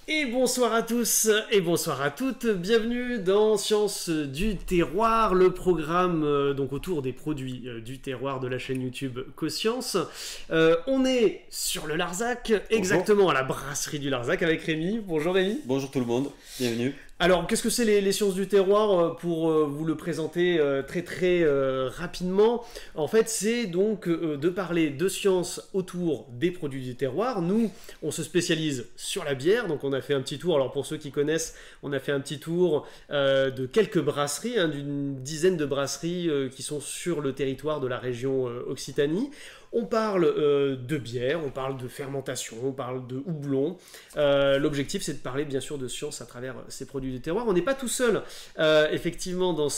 Et bonsoir à tous et bonsoir à toutes, bienvenue dans Science du Terroir, le programme donc autour des produits du terroir de la chaîne YouTube Coscience. On est sur le Larzac, exactement à la brasserie du Larzac avec Rémi. Bonjour Rémi. Bonjour tout le monde, bienvenue. Alors, qu'est-ce que c'est les sciences du terroir? Pour vous le présenter très rapidement, en fait, c'est donc de parler de sciences autour des produits du terroir. Nous, on se spécialise sur la bière, donc on a fait un petit tour. Alors, pour ceux qui connaissent, on a fait un petit tour de quelques brasseries, d'une dizaine de brasseries qui sont sur le territoire de la région Occitanie. On parle de bière, on parle de fermentation, on parle de houblon. L'objectif, c'est de parler bien sûr de science à travers ces produits du terroir. On n'est pas tout seul, effectivement, dans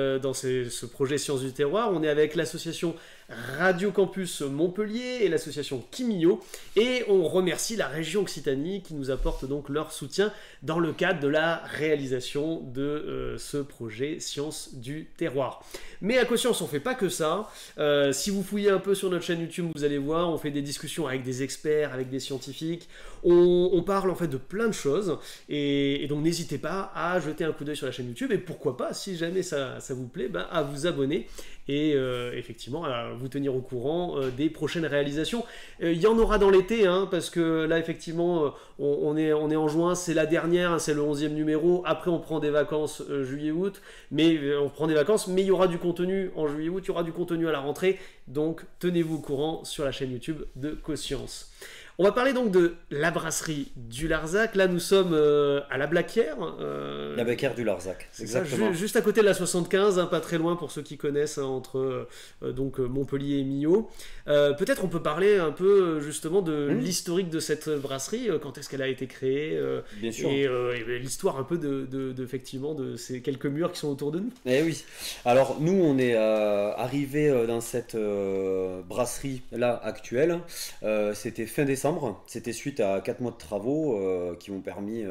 ce projet Sciences du Terroir. On est avec l'association Radio Campus Montpellier et l'association Kimio. Et on remercie la région Occitanie qui nous apporte donc leur soutien dans le cadre de la réalisation de ce projet Sciences du Terroir. Mais à Coscience, on ne fait pas que ça. Si vous fouillez un peu sur notre chaîne YouTube, vous allez voir, on fait des discussions avec des experts, avec des scientifiques. On parle en fait de plein de choses. Et donc n'hésitez pas à jeter un coup d'œil sur la chaîne YouTube. Et pourquoi pas, si jamais ça vous plaît, à vous abonner. Et effectivement, à vous tenir au courant des prochaines réalisations. Il y en aura dans l'été, parce que là, effectivement, on est en juin, c'est la dernière, c'est le 11e numéro. Après, on prend des vacances juillet-août, mais on prend des vacances, mais il y aura du contenu en juillet-août, il y aura du contenu à la rentrée. Donc, tenez-vous au courant sur la chaîne YouTube de Coscience. On va parler donc de la brasserie du Larzac. Là, nous sommes à la Blaquière. La Blaquière du Larzac, exactement. Ça, juste à côté de la 75, pas très loin pour ceux qui connaissent, entre donc Montpellier et Millau. Peut-être on peut parler un peu justement de l'historique de cette brasserie, quand est-ce qu'elle a été créée, Bien sûr. Et l'histoire un peu effectivement de ces quelques murs qui sont autour de nous. Eh oui. Alors nous, on est arrivé dans cette brasserie là actuelle. C'était fin décembre. C'était suite à 4 mois de travaux qui m'ont permis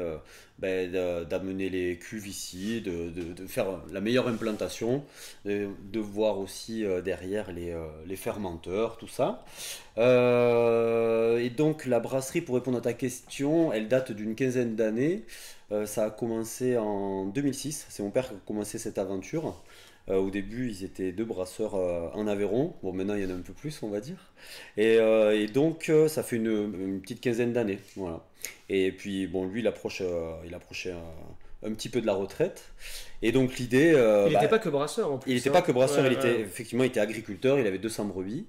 d'amener les cuves ici, de faire la meilleure implantation, de voir aussi derrière les fermenteurs, tout ça. Et donc la brasserie, pour répondre à ta question, elle date d'une quinzaine d'années. Ça a commencé en 2006, c'est mon père qui a commencé cette aventure. Au début, ils étaient 2 brasseurs en Aveyron. Bon, maintenant, il y en a un peu plus, on va dire. Et donc, ça fait une petite quinzaine d'années. Voilà. Et puis, bon, lui, il approchait un petit peu de la retraite. Et donc, l'idée... il n'était pas que brasseur, en plus. Il n'était pas que brasseur, effectivement, il était agriculteur, il avait 200 brebis.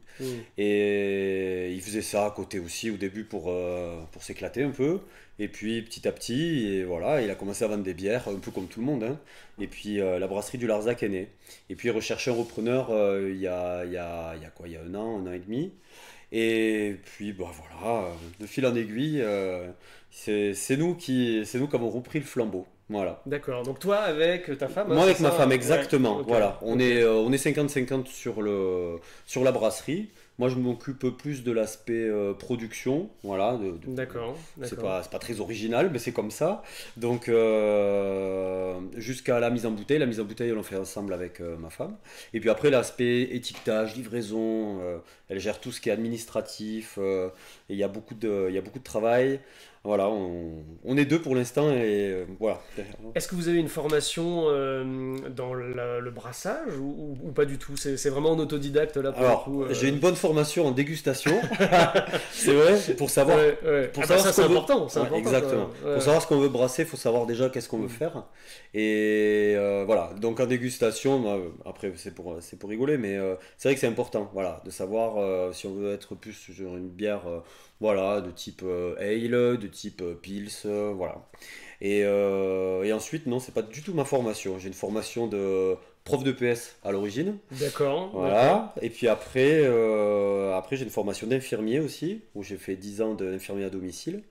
Et il faisait ça à côté aussi, au début, pour s'éclater un peu. Et puis petit à petit, et voilà, il a commencé à vendre des bières, un peu comme tout le monde. Et puis la brasserie du Larzac est née. Et puis il recherchait un repreneur il y a un an et demi. Et puis voilà, de fil en aiguille, c'est nous qui avons repris le flambeau. Voilà. D'accord, donc toi avec ta femme. Moi avec ma femme, exactement. Ouais, okay. Voilà, on est 50-50 sur la brasserie. Moi, je m'occupe plus de l'aspect production, voilà. D'accord. C'est pas très original, mais c'est comme ça. Donc, jusqu'à la mise en bouteille. La mise en bouteille, on l'a fait ensemble avec ma femme. Et puis après, l'aspect étiquetage, livraison, elle gère tout ce qui est administratif. Et il y a beaucoup de travail. Voilà, on est 2 pour l'instant et voilà. Est-ce que vous avez une formation dans le brassage ou pas du tout? C'est vraiment en autodidacte là pour Alors, le coup, j'ai une bonne formation en dégustation, c'est vrai, pour savoir. Pour savoir ça, c'est important. Exactement. Pour savoir ce qu'on veut brasser, il faut savoir déjà qu'est-ce qu'on veut faire. Et voilà, donc en dégustation, après c'est pour rigoler, mais c'est vrai que c'est important, voilà, de savoir si on veut être plus sur une bière, voilà, de type ale, de type pils, voilà. Et ensuite, non, c'est pas du tout ma formation. J'ai une formation de prof de PS à l'origine. D'accord. Voilà. D'accord. Et puis après j'ai une formation d'infirmier aussi, où j'ai fait 10 ans d'infirmier à domicile.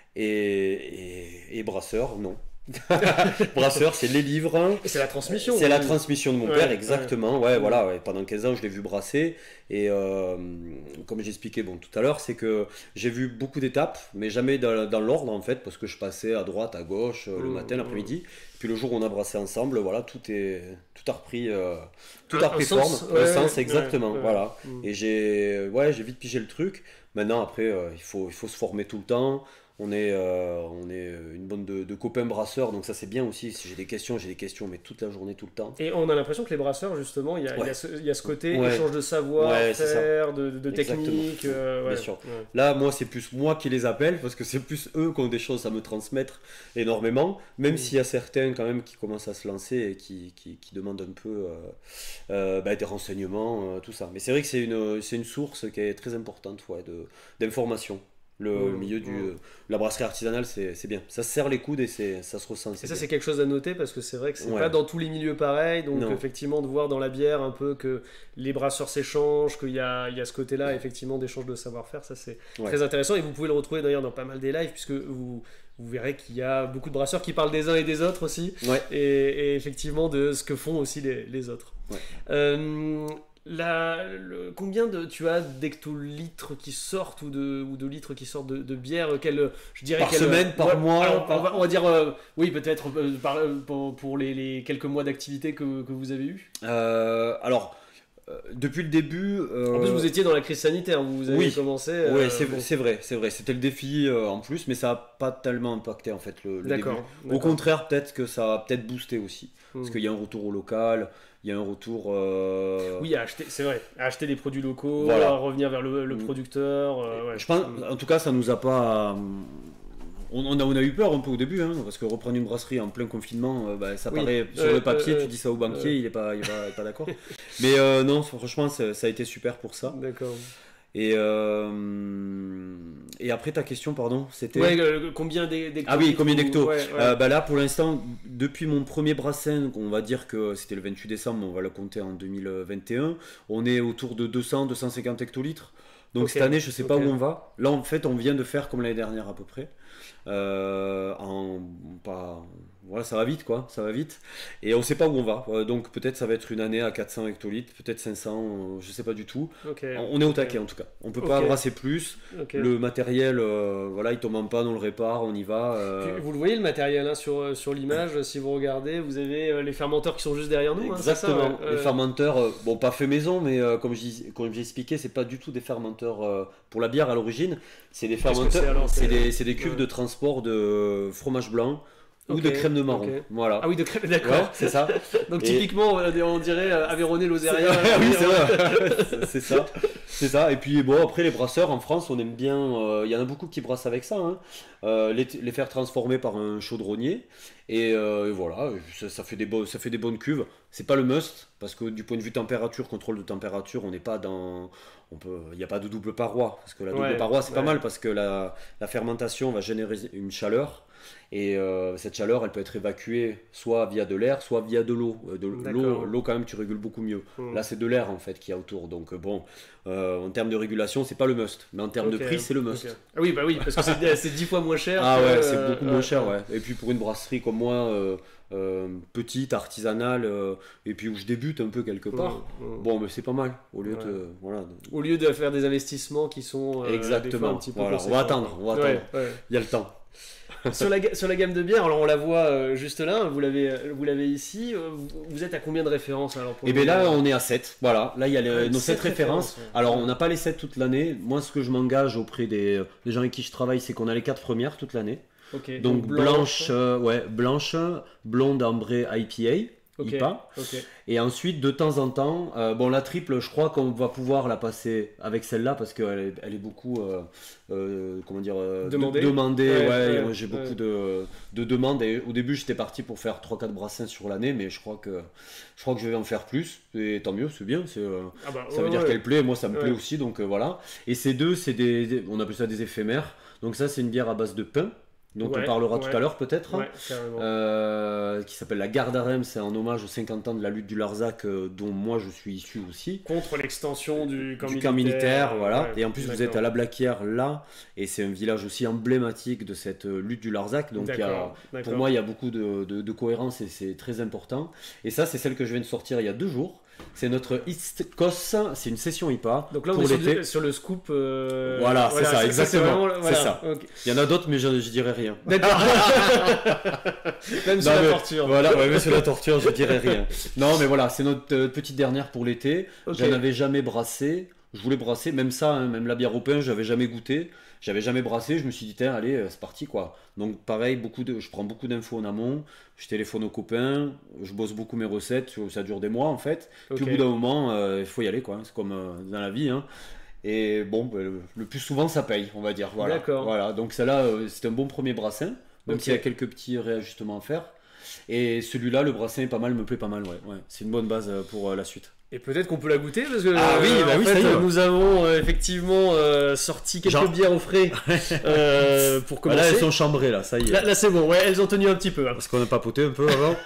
Et brasseur, non. Brasseur, c'est les livres. Et c'est la transmission. C'est la transmission de mon père, exactement. Ouais. Voilà. Pendant 15 ans, je l'ai vu brasser. Et comme j'expliquais tout à l'heure, c'est que j'ai vu beaucoup d'étapes, mais jamais dans l'ordre en fait, parce que je passais à droite, à gauche, le matin, l'après-midi. Puis le jour où on a brassé ensemble, voilà, tout a repris forme, le sens, exactement. Voilà. Et j'ai vite pigé le truc. Maintenant, après, il faut se former tout le temps. On est une de copains brasseurs, donc ça c'est bien aussi. Si j'ai des questions, mais toute la journée, tout le temps. Et on a l'impression que les brasseurs, justement, il y a ce côté Ouais. échange de savoir, Ouais, c'est ça. faire, de techniques. Bien sûr. Là, moi, c'est plus moi qui les appelle parce que c'est plus eux qui ont des choses à me transmettre énormément, même s'il y a certains quand même qui commencent à se lancer et qui demandent un peu des renseignements, tout ça. Mais c'est vrai que c'est une source qui est très importante d'informations. Le milieu de la brasserie artisanale, c'est bien. Ça se serre les coudes et ça se ressent. Et ça, c'est quelque chose à noter parce que c'est vrai que c'est Ouais. pas dans tous les milieux pareil. Donc, Non. effectivement, de voir dans la bière un peu que les brasseurs s'échangent, qu'il y a ce côté-là, effectivement, d'échange de savoir-faire, ça c'est très intéressant. Et vous pouvez le retrouver d'ailleurs dans pas mal des lives, puisque vous verrez qu'il y a beaucoup de brasseurs qui parlent des uns et des autres aussi. Ouais. Et effectivement, de ce que font aussi les autres. Ouais. Combien tu as d'hectolitres qui sortent ou de litres qui sortent de bière je dirais Par semaine, par mois alors, on va dire, oui, peut-être pour les quelques mois d'activité que vous avez eu. Depuis le début. En plus, vous étiez dans la crise sanitaire, vous avez commencé. Oui, c'est vrai. C'était le défi en plus, mais ça n'a pas tellement impacté en fait le début. Au contraire, peut-être que ça a peut-être boosté aussi. Parce qu'il y a un retour au local, il y a un retour. Oui, c'est vrai, à acheter des produits locaux, Voilà. à revenir vers le producteur. Je pense, en tout cas, ça nous a pas. On a eu peur un peu au début, hein, parce que reprendre une brasserie en plein confinement, ça paraît sur le papier, tu dis ça au banquier, il est pas d'accord. Mais non, franchement, ça a été super pour ça. D'accord. Et après ta question, pardon, c'était. Combien d'hectos? Ah oui, combien d'hectos? Ouais. Là, pour l'instant, depuis mon premier brassin, on va dire que c'était le 28 décembre, on va le compter en 2021, on est autour de 200-250 hectolitres. Donc cette année, je sais pas où on va. Là, en fait, on vient de faire comme l'année dernière à peu près. Voilà, ça va vite quoi, ça va vite. Et on sait pas où on va. Donc peut-être ça va être une année à 400 hectolitres, peut-être 500, je sais pas du tout. On est au taquet en tout cas. On peut pas brasser plus. Le matériel, il tombe en panne, on le répare, on y va. Vous le voyez le matériel sur l'image, si vous regardez, vous avez les fermenteurs qui sont juste derrière nous. Exactement. Les fermenteurs, pas fait maison, mais comme j'ai expliqué, c'est pas du tout des fermenteurs pour la bière à l'origine. C'est des fermenteurs, c'est des cuves de transport de fromage blanc. Ou de crème de marron, voilà. Ah oui, de crème, d'accord. Ouais, c'est ça. Donc typiquement, on dirait Aveyronais, Lozérien. Oui, c'est vrai. C'est ça. Et puis après les brasseurs en France, on aime bien. Il y en a beaucoup qui brassent avec ça. Hein. Les faire transformer par un chaudronnier. Et voilà, ça fait des bonnes cuves. C'est pas le must parce que du point de vue température, contrôle de température, on n'est pas dans. Il n'y a pas de double paroi parce que la double paroi c'est pas mal parce que la fermentation va générer une chaleur. Et cette chaleur, elle peut être évacuée soit via de l'air, soit via de l'eau. L'eau, quand même, tu régules beaucoup mieux. Là, c'est de l'air, en fait, qu'il y a autour. Donc, en termes de régulation, c'est pas le must. Mais en termes de prix, c'est le must. Ah oui, parce que c'est 10 fois moins cher. Ah ouais, c'est beaucoup moins cher, ouais. Et puis, pour une brasserie comme moi, petite, artisanale, et puis où je débute un peu quelque part, mais c'est pas mal. Au lieu de faire des investissements qui sont exactement. Un petit peu on va attendre. Il y a le temps. Sur la gamme de bière, alors on la voit juste là, vous l'avez ici. Vous êtes à combien de références alors Et bien là, on est à 7. Voilà, là il y a nos 7 références. Alors on n'a pas les 7 toute l'année. Moi, ce que je m'engage auprès des gens avec qui je travaille, c'est qu'on a les 4 premières toute l'année. Donc blanche, blonde, ambrée, IPA. IPA. Et ensuite, de temps en temps, la triple, je crois qu'on va pouvoir la passer avec celle-là parce qu'elle est beaucoup, demandée. J'ai beaucoup de demandes. Et au début, j'étais parti pour faire 3-4 brassins sur l'année, mais je crois que je vais en faire plus. Et tant mieux, c'est bien. Ça veut dire qu'elle plaît. Moi, ça me plaît aussi. Donc voilà. Et ces deux, on appelle ça des éphémères. Donc ça, c'est une bière à base de pain. dont on parlera tout à l'heure peut-être, qui s'appelle la Gardarem, c'est en hommage aux 50 ans de la lutte du Larzac, dont moi je suis issu aussi. Contre l'extension du camp militaire, voilà. Et en plus vous êtes à la Blaquière là, et c'est un village aussi emblématique de cette lutte du Larzac, donc pour moi il y a beaucoup de cohérence et c'est très important. Et ça c'est celle que je viens de sortir il y a 2 jours. C'est notre East Coast, c'est une session IPA. Donc là on est sur le scoop. Voilà, c'est ça, exactement. C'est ça. Okay. Il y en a d'autres, mais je dirais rien. D'accord. Même sur la torture. Voilà, même sur la torture, je dirais rien. Non, mais voilà, c'est notre petite dernière pour l'été. Okay. J'en avais jamais brassé. Je voulais brasser, même ça, hein, même la bière au pain, j'avais jamais goûté. J'avais jamais brassé, je me suis dit, tiens, allez, c'est parti quoi. Donc pareil, je prends beaucoup d'infos en amont, je téléphone aux copains, je bosse beaucoup mes recettes, ça dure des mois en fait. Puis au bout d'un moment, il faut y aller quoi, c'est comme dans la vie. Hein. Et bon, le plus souvent ça paye, on va dire. Voilà. D'accord. Voilà. Donc celle-là, c'est un bon premier brassin, même s'il y a quelques petits réajustements à faire. Et celui-là, le brassin est pas mal, me plaît pas mal, ouais. C'est une bonne base pour la suite. Et peut-être qu'on peut la goûter parce que oui, en fait, ça y est. nous avons effectivement sorti quelques bières au frais pour commencer. Là, elles sont chambrées, là, ça y est. Là c'est bon, ouais, elles ont tenu un petit peu. Hein. Parce qu'on a papoté un peu avant.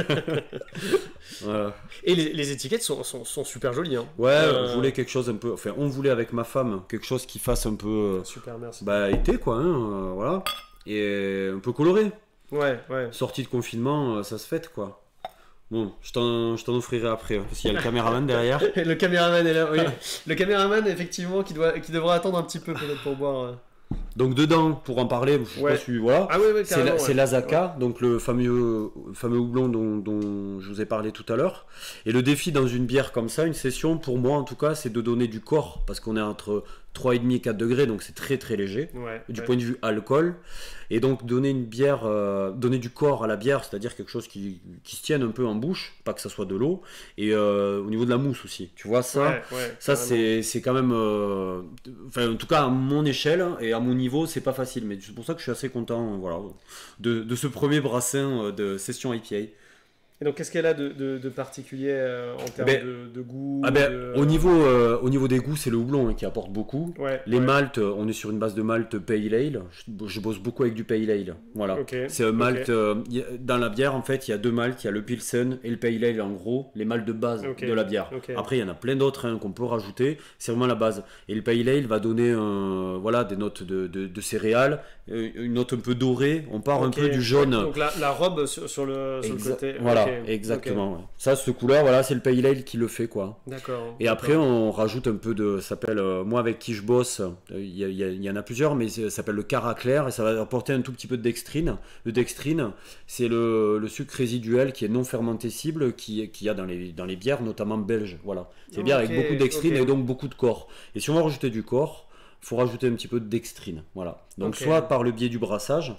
Voilà. Et les étiquettes sont super jolies. Hein. Ouais, on voulait quelque chose un peu. Enfin, on voulait avec ma femme quelque chose qui fasse un peu. Super, merci. Bah, été quoi, hein, voilà. Et un peu coloré. Ouais. Sortie de confinement, ça se fête quoi. Bon, je t'en offrirai après, hein, parce qu'il y a le caméraman derrière. Le caméraman est là, oui. Le caméraman, effectivement, qui devra attendre un petit peu peut-être pour boire. Donc dedans, pour en parler, je sais pas si, voilà. Ah oui, c'est l'Azaka, donc le fameux houblon dont je vous ai parlé tout à l'heure. Et le défi dans une bière comme ça, une session, pour moi en tout cas, c'est de donner du corps, parce qu'on est entre 3,5 et 4 degrés, donc c'est très très léger, du point de vue alcool. Et donc donner une bière, donner du corps à la bière, c'est-à-dire quelque chose qui se tienne un peu en bouche, pas que ça soit de l'eau, et au niveau de la mousse aussi. Tu vois ça, c'est quand même, enfin en tout cas à mon échelle et à mon niveau, c'est pas facile, mais c'est pour ça que je suis assez content, voilà, de ce premier brassin de session IPA. Et donc, qu'est-ce qu'elle a de particulier en termes de goût au niveau des goûts, c'est le houblon hein, qui apporte beaucoup. Les maltes, on est sur une base de malt pale ale. Je bosse beaucoup avec du pale ale. Voilà. C'est un malt. Dans la bière, en fait, il y a deux maltes. Il y a le pilsen et le pale ale, en gros, les maltes de base de la bière. Après, il y en a plein d'autres hein, qu'on peut rajouter. C'est vraiment la base. Et le pale ale va donner des notes de céréales, une note un peu dorée. On part un peu du jaune. Donc, la robe sur le côté. Voilà. Exactement. Ouais. Ça, cette couleur, voilà, c'est le pale ale qui le fait, quoi. D'accord. Et après, on rajoute un peu de, ça s'appelle, moi avec qui je bosse, il y en a plusieurs, mais ça s'appelle le Caraclair et ça va apporter un tout petit peu de dextrine. Le dextrine, c'est le sucre résiduel qui est non fermentescible, qu'il y a dans les bières, notamment belges. Voilà. C'est bien avec beaucoup de dextrine et donc beaucoup de corps. Et si on va rajouter du corps, il faut rajouter un petit peu de dextrine. Voilà. Donc soit par le biais du brassage,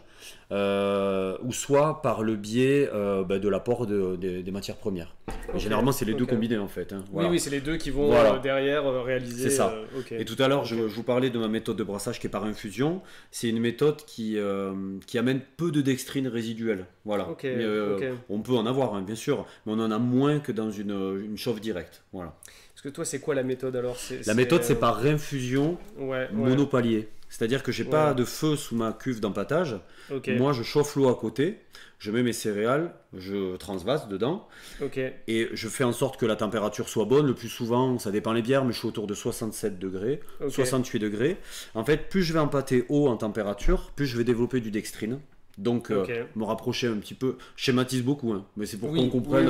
ou soit par le biais de l'apport des matières premières. Généralement, c'est les deux combinés en fait. Hein. Voilà. Oui, c'est les deux qui vont derrière réaliser. C'est ça. Et tout à l'heure, je vous parlais de ma méthode de brassage qui est par infusion. C'est une méthode qui amène peu de dextrine résiduelle. Voilà. On peut en avoir, hein, bien sûr, mais on en a moins que dans une chauffe directe. Voilà. Parce que toi, c'est quoi la méthode alors? La méthode, c'est par infusion monopalier. C'est-à-dire que j'ai pas de feu sous ma cuve d'empâtage. Moi, je chauffe l'eau à côté, je mets mes céréales, je transvase dedans, et je fais en sorte que la température soit bonne. Le plus souvent, ça dépend les bières, mais je suis autour de 67 degrés, 68 degrés. En fait, plus je vais empâter haut en température, plus je vais développer du dextrine. Donc, me rapprocher un petit peu, je schématise beaucoup, hein, mais c'est pour qu'on comprenne.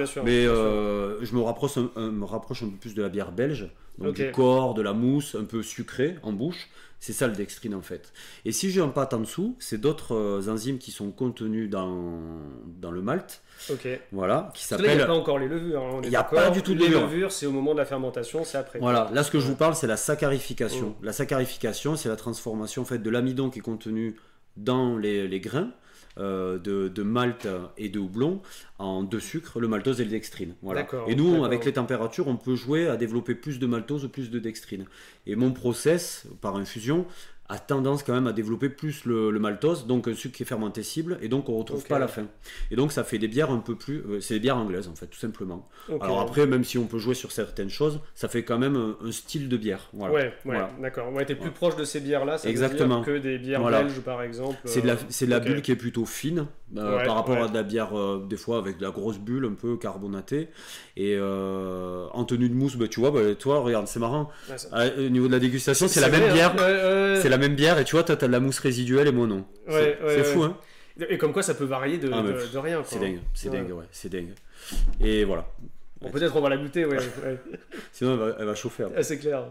Je me rapproche un peu plus de la bière belge, donc du corps, de la mousse, un peu sucrée en bouche. C'est ça le dextrine en fait. Et si j'ai un pâte en dessous, c'est d'autres enzymes qui sont contenues dans le malt. Voilà, qui s'appelle. Il n'y a pas encore les levures. Hein, il n'y a pas du tout de levure. Les levures, c'est au moment de la fermentation, c'est après. Voilà, là ce que je vous parle, c'est la saccharification. La saccharification, c'est la transformation en fait de l'amidon qui est contenu dans les grains. De malt et de houblon en deux sucres, le maltose et le dextrine. Voilà. Et nous, avec les températures, on peut jouer à développer plus de maltose ou plus de dextrine. Et mon process, par infusion, a tendance quand même à développer plus le maltose, donc un sucre qui est fermentescible, et donc on ne retrouve pas la fin. Et donc ça fait des bières un peu plus... c'est des bières anglaises en fait, tout simplement. Alors après, même si on peut jouer sur certaines choses, ça fait quand même un style de bière. Voilà. D'accord. T'es plus proche de ces bières-là, ça exactement. veut dire que des bières belges par exemple. C'est de la bulle qui est plutôt fine, par rapport à de la bière, des fois avec de la grosse bulle un peu carbonatée. Et en tenue de mousse, tu vois, toi, regarde, c'est marrant. Au niveau de la dégustation, c'est la même bière. C'est la même bière et tu vois, toi, t'as de la mousse résiduelle et moi non. C'est fou, hein. Et comme quoi, ça peut varier de rien. C'est dingue, c'est dingue. Et voilà. Bon, peut-être on va la goûter, Sinon, elle va chauffer. C'est clair.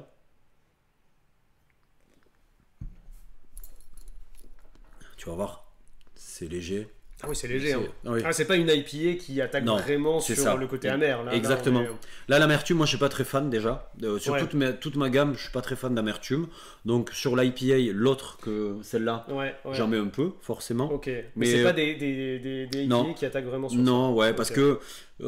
Tu vas voir, c'est léger. Ah oui, c'est léger. Hein. Oui. Ah, c'est pas une IPA qui attaque Non, vraiment c'est sur ça. le côté amer. Là, Exactement. Là, Là, l'amertume, moi, je suis pas très fan déjà. Sur Ouais. toute ma gamme, je suis pas très fan d'amertume. Donc, sur l'IPA, l'autre que celle-là, Ouais, ouais. j'en mets un peu, forcément. Ok. Mais Mais c'est pas des IPA non. qui attaquent vraiment sur Non, ouais, ça. parce Ok. que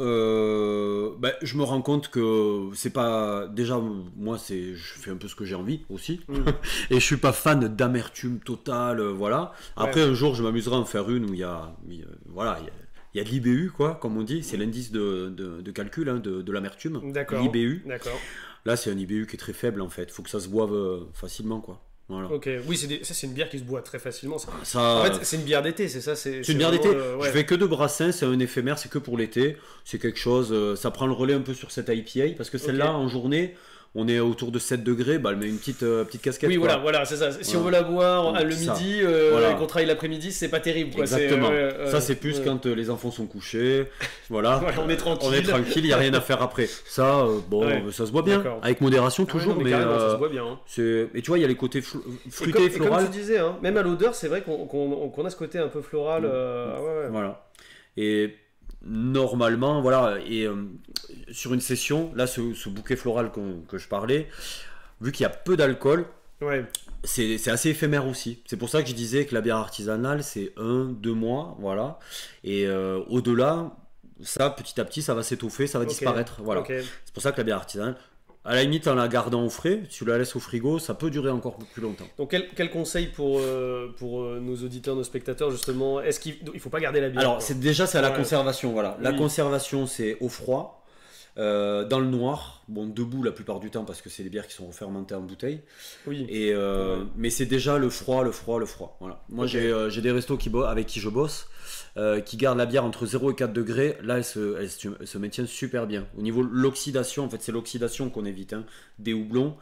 je me rends compte que c'est pas. Déjà, moi, je fais un peu ce que j'ai envie aussi. Mm. Et je suis pas fan d'amertume totale, voilà. Après, un jour, je m'amuserai à en faire une où voilà, il y a de l'IBU, quoi, comme on dit. C'est l'indice de calcul hein, de l'amertume. D'accord. L'IBU. D'accord. Là, c'est un IBU qui est très faible, en fait. Faut que ça se boive facilement, quoi. Voilà. Ok. Oui, ça c'est une bière qui se boit très facilement. Ça, En fait, c'est une bière d'été, c'est ça. c'est une bière vraiment d'été. ouais. Je fais que de brassin, c'est un éphémère, c'est que pour l'été. C'est quelque chose, ça prend le relais un peu sur cette IPA parce que celle-là, en journée, on est autour de 7 degrés, bah, elle met une petite casquette. Oui, quoi. voilà, c'est ça. Si on Voilà. veut la boire Donc, le ça. midi Voilà. et qu'on travaille l'après-midi, c'est pas terrible. Quoi. Exactement. C'est, Ça, c'est plus quand les enfants sont couchés. Voilà. Voilà, on est tranquille. On est tranquille, il n'y a rien à faire après. Ça, Ouais. Ça se boit bien. D'accord. Avec modération, Ah ouais, toujours. non, mais carrément, ça se boit bien. Hein. Et tu vois, il y a les côtés Et fruités et comme floraux. tu disais, hein, même à l'odeur, c'est vrai qu'on a ce côté un peu floral. Ouais. Voilà. Et normalement, voilà, sur une session, là, ce bouquet floral que je parlais, vu qu'il y a peu d'alcool, Ouais. c'est assez éphémère aussi. C'est pour ça que je disais que la bière artisanale, c'est 1-2 mois, voilà. Et au-delà, ça, petit à petit, ça va s'étoffer, ça va disparaître, voilà. Ok. C'est pour ça que la bière artisanale, à la limite, en la gardant au frais, si tu la laisses au frigo, ça peut durer encore plus longtemps. Donc quel conseil pour nos auditeurs, nos spectateurs justement? Est-ce qu'il faut pas garder la bière? Alors, quoi. c'est à la Ouais. conservation, voilà. La Oui. conservation, c'est au froid. Dans le noir, bon debout la plupart du temps parce que c'est des bières qui sont refermentées en bouteille. Oui. Et mais c'est déjà le froid. Voilà. Moi Ok. j'ai des restos avec qui je bosse qui gardent la bière entre 0 et 4 degrés. Là elle se maintient super bien. Au niveau de l'oxydation, en fait c'est l'oxydation qu'on évite hein, des houblons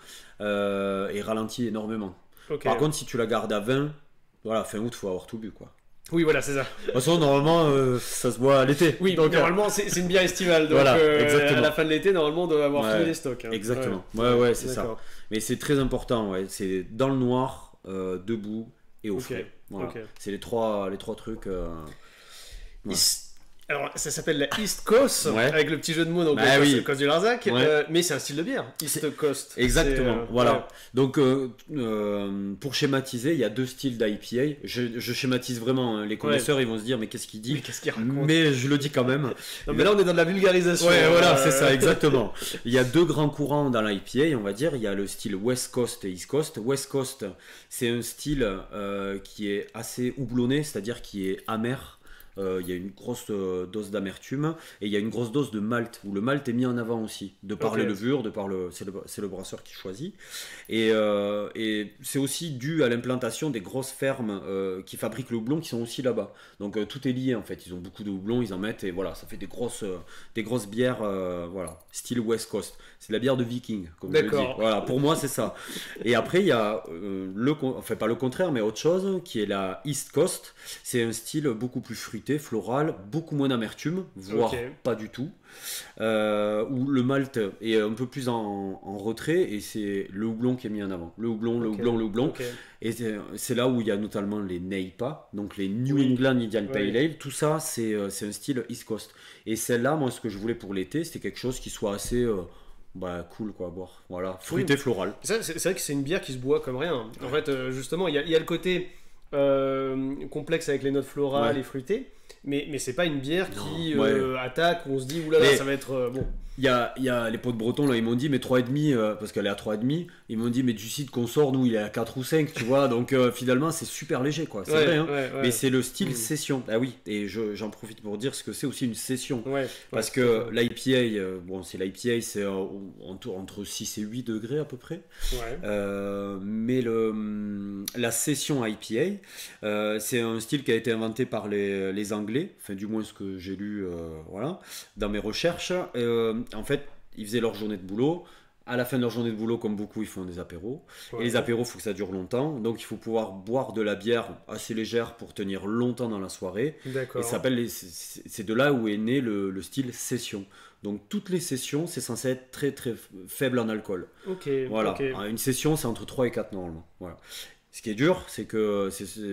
et ralentit énormément. Ok. Par contre si tu la gardes à 20, voilà fin août faut avoir tout bu quoi. Oui, voilà, c'est ça. De toute façon normalement ça se boit à l'été. Oui, Donc, normalement c'est une bière estivale. Donc Voilà, à exactement. la fin de l'été, normalement on doit avoir Ouais, fini les stocks. Hein. Exactement. Ouais, c'est ça. D'accord. Mais c'est très important, ouais. C'est dans le noir, debout et au Ok, frais. Voilà. ok. C'est les trois trucs. Ouais. Alors ça s'appelle la East Coast Ouais. avec le petit jeu de mots donc Bah le oui. Coast du Larzac, Ouais. mais c'est un style de bière. East Coast. Exactement. C'est, Voilà. ouais. Donc, pour schématiser, il y a 2 styles d'IPA. Je schématise vraiment. Hein. Les connaisseurs, ils vont se dire, mais qu'est-ce qu'il Mais dit? qu'est-ce qu'il raconte? Mais je le dis quand même. Non, mais là on est dans de la vulgarisation. Ouais, voilà, c'est ça, exactement. Il y a 2 grands courants dans l'IPA, on va dire. Il y a le style West Coast et East Coast. West Coast, c'est un style qui est assez houblonné, c'est-à-dire qui est amer. Il y a une grosse dose d'amertume et il y a une grosse dose de malt où le malt est mis en avant aussi de par les levures, c'est le brasseur qui choisit et c'est aussi dû à l'implantation des grosses fermes qui fabriquent le houblon qui sont aussi là-bas. Donc tout est lié en fait. Ils ont beaucoup de houblon, ils en mettent et voilà, ça fait des grosses bières voilà, style West Coast. C'est de la bière de viking comme je le dis. Voilà, pour moi c'est ça. Et après il y a enfin pas le contraire mais autre chose qui est la East Coast. C'est un style beaucoup plus fruité, floral, beaucoup moins d'amertume, voire pas du tout. Où le malt est un peu plus en retrait et c'est le houblon qui est mis en avant. Le houblon. Ok. Et c'est là où il y a notamment les NEIPA, donc les New England Indian Pale Ale. Tout ça, c'est un style East Coast. Et celle-là, moi, ce que je voulais pour l'été, c'était quelque chose qui soit assez cool quoi à boire. Voilà, fruité, floral. C'est vrai que c'est une bière qui se boit comme rien. En fait, justement, il y a le côté complexe avec les notes florales et fruitées. Mais c'est pas une bière qui attaque, où on se dit oulala, ça va être bon. Il y a les potes bretons là, ils m'ont dit mais 3,5 parce qu'elle est à 3,5, ils m'ont dit mais du site qu'on sort nous il est à 4 ou 5 tu vois, donc finalement c'est super léger quoi, c'est vrai hein. Mais c'est le style session. Ah oui, et j'en profite pour dire ce que c'est aussi une session. Parce que l'IPA, bon c'est l'IPA, c'est entre 6 et 8 degrés à peu près. Mais la session IPA, c'est un style qui a été inventé par les Anglais, enfin du moins ce que j'ai lu voilà, dans mes recherches. En fait, ils faisaient leur journée de boulot. À la fin de leur journée de boulot, comme beaucoup, ils font des apéros. Et les apéros, il faut que ça dure longtemps. Donc, il faut pouvoir boire de la bière assez légère pour tenir longtemps dans la soirée. D'accord. Et c'est de là où est né le style session. Donc, toutes les sessions, c'est censé être très très faible en alcool. Ok. Voilà. Ok. Une session, c'est entre 3 et 4 normalement. Voilà. Ce qui est dur, c'est que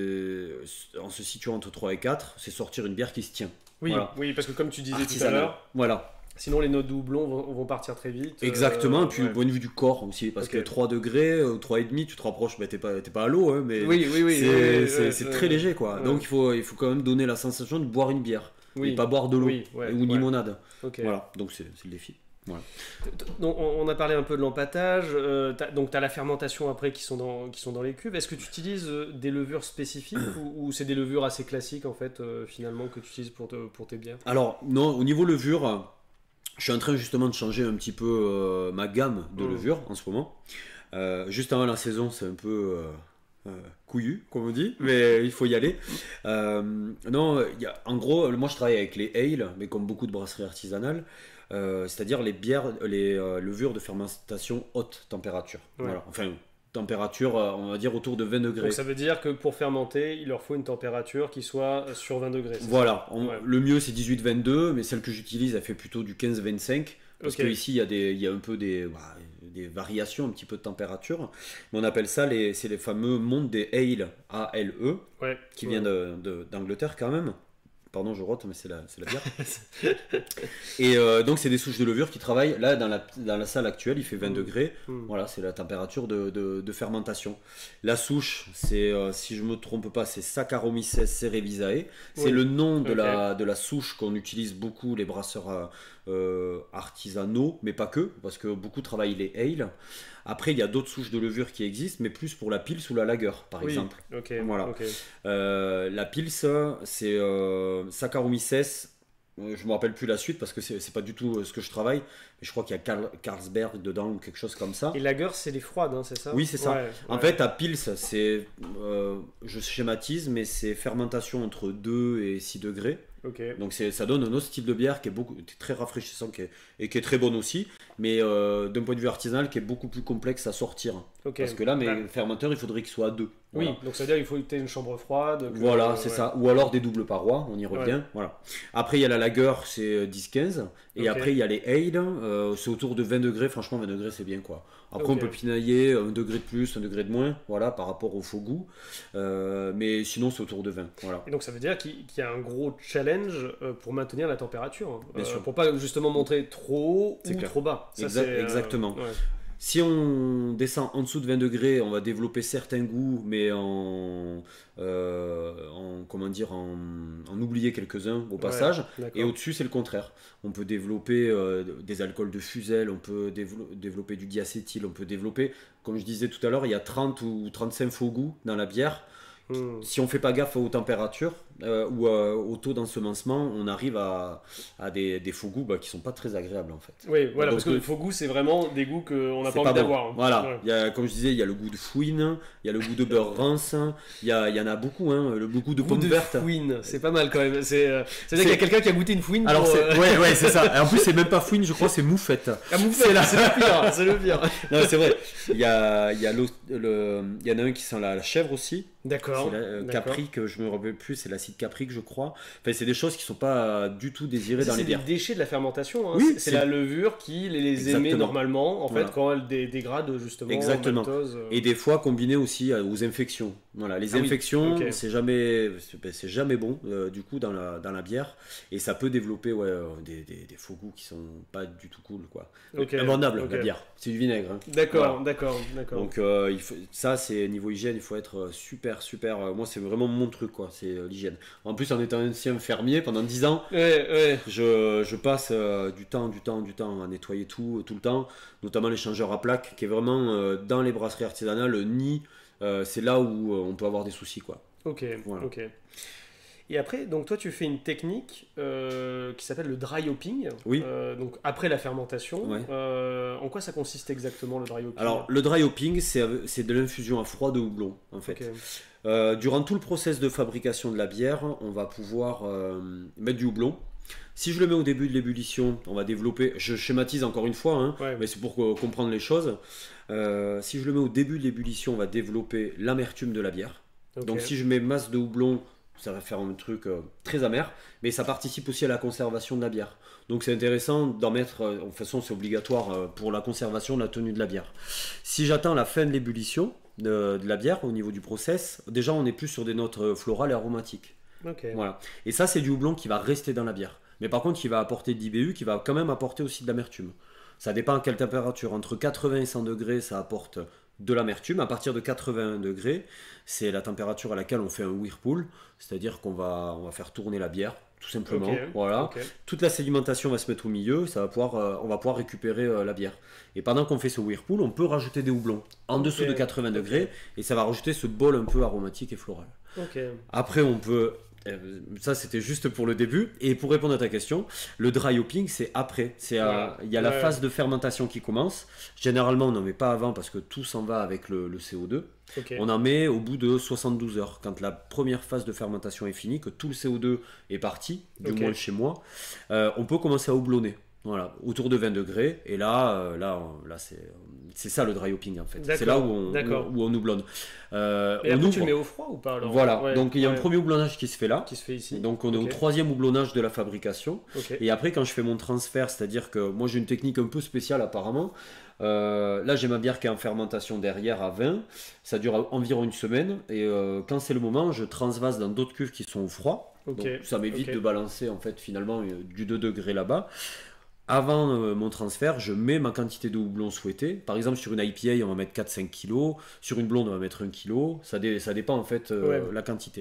en se situant entre 3 et 4, c'est sortir une bière qui se tient. Oui, Voilà. oui, parce que comme tu disais tout à Artisanal. l'heure, Voilà. sinon les notes de houblon vont partir très vite. Exactement, et puis ouais. au point de vue du corps aussi, parce Ok. que 3 degrés, 3,5, tu te rapproches, t'es pas à l'eau, hein, mais Oui, oui, oui. c'est très léger, quoi. ouais. Donc il faut quand même donner la sensation de boire une bière, Oui. et pas boire de l'eau, Oui, ouais, ou une ouais. limonade. Ok. Voilà, donc c'est le défi. Voilà. Donc, on a parlé un peu de l'empâtage, donc tu as la fermentation après qui sont dans les cuves. Est-ce que tu utilises des levures spécifiques ou c'est des levures assez classiques en fait finalement que tu utilises pour tes bières? Alors, non, au niveau levure, je suis en train justement de changer un petit peu ma gamme de levure en ce moment. Juste avant la saison, c'est un peu couillu, comme on dit, mais il faut y aller. Non, en gros, moi je travaille avec les ale, mais comme beaucoup de brasseries artisanales, c'est-à-dire les bières, les levures de fermentation haute température. Ouais. Voilà. Enfin, température, on va dire autour de 20 degrés. Donc ça veut dire que pour fermenter, il leur faut une température qui soit sur 20 degrés. C'est Voilà, Ouais. le mieux c'est 18-22, mais celle que j'utilise, elle fait plutôt du 15-25. Parce Ok. qu'ici, il y a un peu des variations, un petit peu de température. Mais on appelle ça, c'est les fameux mondes des ale, A-L-E, ça Ouais. qui Ouais. vient d'Angleterre quand même. Pardon, je rote, mais c'est la bière. Et donc, c'est des souches de levure qui travaillent. Là, dans la salle actuelle, il fait 20 degrés. Voilà, c'est la température de fermentation. La souche, c'est, si je ne me trompe pas, c'est Saccharomyces cerevisiae. C'est Oui. le nom de, Ok. de la souche qu'on utilise beaucoup, les brasseurs artisanaux, mais pas que, parce que beaucoup travaillent les ale. Après, il y a d'autres souches de levure qui existent, mais plus pour la pils ou la lager, par Oui. exemple. Ok. Voilà. Ok. La pils, c'est Saccharomyces. Je me rappelle plus la suite parce que c'est pas du tout ce que je travaille, mais je crois qu'il y a Carlsberg dedans ou quelque chose comme ça. Et lager, c'est les froides, hein, c'est ça? Oui, c'est ça. Ouais, En ouais. fait, la pils, c'est, je schématise, mais c'est fermentation entre 2 et 6 degrés. Ok. Donc ça donne un autre style de bière qui est très rafraîchissant et qui est très bonne aussi, mais d'un point de vue artisanal qui est beaucoup plus complexe à sortir. Ok. Parce que là, mes Bah, fermenteurs, il faudrait qu'ils soient à 2. oui, Voilà. donc ça veut dire qu'il faut que tu aies une chambre froide. Voilà, c'est ouais. ça. Ou alors des doubles parois, on y revient. Ouais. Voilà. Après, il y a la lager, c'est 10-15. Et Ok. après, il y a les ale, c'est autour de 20 degrés. Franchement, 20 degrés, c'est bien, quoi. Après, Ok. on peut pinailler 1 degré de plus, 1 degré de moins, voilà, par rapport au faux goût. Mais sinon, c'est autour de 20. Voilà. Et donc ça veut dire qu'il y a un gros challenge pour maintenir la température, hein. Bien sûr. Pour pas justement montrer trop haut C'est ou clair. trop bas. Ça, Exact- c'est, exactement. ouais. Si on descend en dessous de 20 degrés, on va développer certains goûts, mais comment dire, en oublier quelques-uns au passage. D'accord. Et au-dessus, c'est le contraire. On peut développer des alcools de Fusel, on peut développer du diacétyl, on peut développer, comme je disais tout à l'heure, il y a 30 ou 35 faux goûts dans la bière. Si on fait pas gaffe aux températures ou au taux d'ensemencement, on arrive à des faux goûts qui sont pas très agréables en fait. Oui, voilà, Donc, parce que le faux goût, c'est vraiment des goûts qu'on n'a c'est pas envie pas bon. d'avoir, hein. Voilà, Ouais. il y a, comme je disais, il y a le goût de fouine, il y a le goût de beurre rance, il y en a beaucoup, hein, le goût de Goût pomme de verte. fouine, c'est pas mal quand même. C'est-à-dire qu'il y C'est- a quelqu'un qui a goûté une fouine. Alors pour, ouais, c'est ça. Et en plus, c'est même pas fouine, je crois, c'est moufette. à mouffer, là, c'est le pire. C'est le pire. Non, c'est vrai. Il y en a un qui sent la chèvre aussi. D'accord. C'est la caprique, je me rappelle plus, c'est l'acide caprique, je crois. Enfin, c'est des choses qui sont pas du tout désirées Ça, dans c'est les des bières. déchets de la fermentation, hein. Oui, c'est c'est- la levure qui les émet Exactement. normalement, en fait, Voilà. quand elle dégrade justement Exactement. en maltose. Et des fois combiné aussi aux infections. Voilà, les Ah oui, infections, ok. c'est jamais bon du coup dans la bière et ça peut développer des faux goûts qui sont pas du tout cool quoi. Ok, Invendable ok. la bière, c'est du vinaigre. Hein. D'accord, Voilà. d'accord. Donc ça c'est niveau hygiène, il faut être super. Moi c'est vraiment mon truc quoi, c'est l'hygiène. En plus en étant ancien fermier pendant 10 ans, Ouais. je passe du temps à nettoyer tout le temps, notamment l'échangeur à plaques qui est vraiment dans les brasseries artisanales le nid. C'est là où on peut avoir des soucis quoi. Ok, Voilà. ok. Et après, donc toi, tu fais une technique qui s'appelle le dry hopping. Oui. Donc après la fermentation. Ouais. En quoi ça consiste exactement le dry hopping? Alors le dry hopping c'est de l'infusion à froid de houblon en fait. Ok. Durant tout le process de fabrication de la bière, on va pouvoir mettre du houblon. Si je le mets au début de l'ébullition, on va développer, je schématise encore une fois, hein, Ouais. mais c'est pour comprendre les choses. Si je le mets au début de l'ébullition, on va développer l'amertume de la bière. Ok. Donc si je mets masse de houblon, ça va faire un truc très amer, mais ça participe aussi à la conservation de la bière. Donc c'est intéressant d'en mettre, de toute façon c'est obligatoire pour la conservation de la tenue de la bière. Si j'attends la fin de l'ébullition, de la bière au niveau du process, déjà on est plus sur des notes florales et aromatiques. Ok. Voilà. Et ça, c'est du houblon qui va rester dans la bière. Mais par contre, il va apporter de l'IBU, qui va quand même apporter aussi de l'amertume. Ça dépend à quelle température. Entre 80 et 100 degrés, ça apporte de l'amertume. À partir de 81 degrés, c'est la température à laquelle on fait un whirlpool. C'est-à-dire on va faire tourner la bière, tout simplement. Ok. Voilà. Ok. Toute la sédimentation va se mettre au milieu. On va pouvoir récupérer la bière. Et pendant qu'on fait ce whirlpool, on peut rajouter des houblons en dessous de 80 degrés. Et ça va rajouter ce bol un peu aromatique et floral. Ok. Après, on peut. Ça, c'était juste pour le début. Et pour répondre à ta question, le dry hopping, c'est après. Voilà. Il y a la Ouais. phase de fermentation qui commence. Généralement, on n'en met pas avant parce que tout s'en va avec le CO2. Ok. On en met au bout de 72 heures. Quand la première phase de fermentation est finie, que tout le CO2 est parti, du Ok. moins chez moi, on peut commencer à houblonner. Voilà, autour de 20 degrés. Et là, c'est ça le dry hopping en fait. C'est là D'accord. où on houblonne. Et On après, tu ouvre. le mets au froid ou pas alors? Voilà, Ouais, donc il y a un ouais. premier houblonnage qui se fait là. Qui se fait ici. Donc on est au Ok. troisième houblonnage de la fabrication. Ok. Et après quand je fais mon transfert, c'est-à-dire que moi j'ai une technique un peu spéciale apparemment. Là j'ai ma bière qui est en fermentation derrière à 20. Ça dure environ une semaine. Et quand c'est le moment, je transvase dans d'autres cuves qui sont au froid. Ok. Donc ça m'évite Ok. de balancer en fait finalement du 2 degrés là-bas. Avant mon transfert, je mets ma quantité de houblon souhaitée. Par exemple, sur une IPA, on va mettre 4-5 kg. Sur une blonde, on va mettre 1 kg. Ça dépend en fait Ouais. la quantité.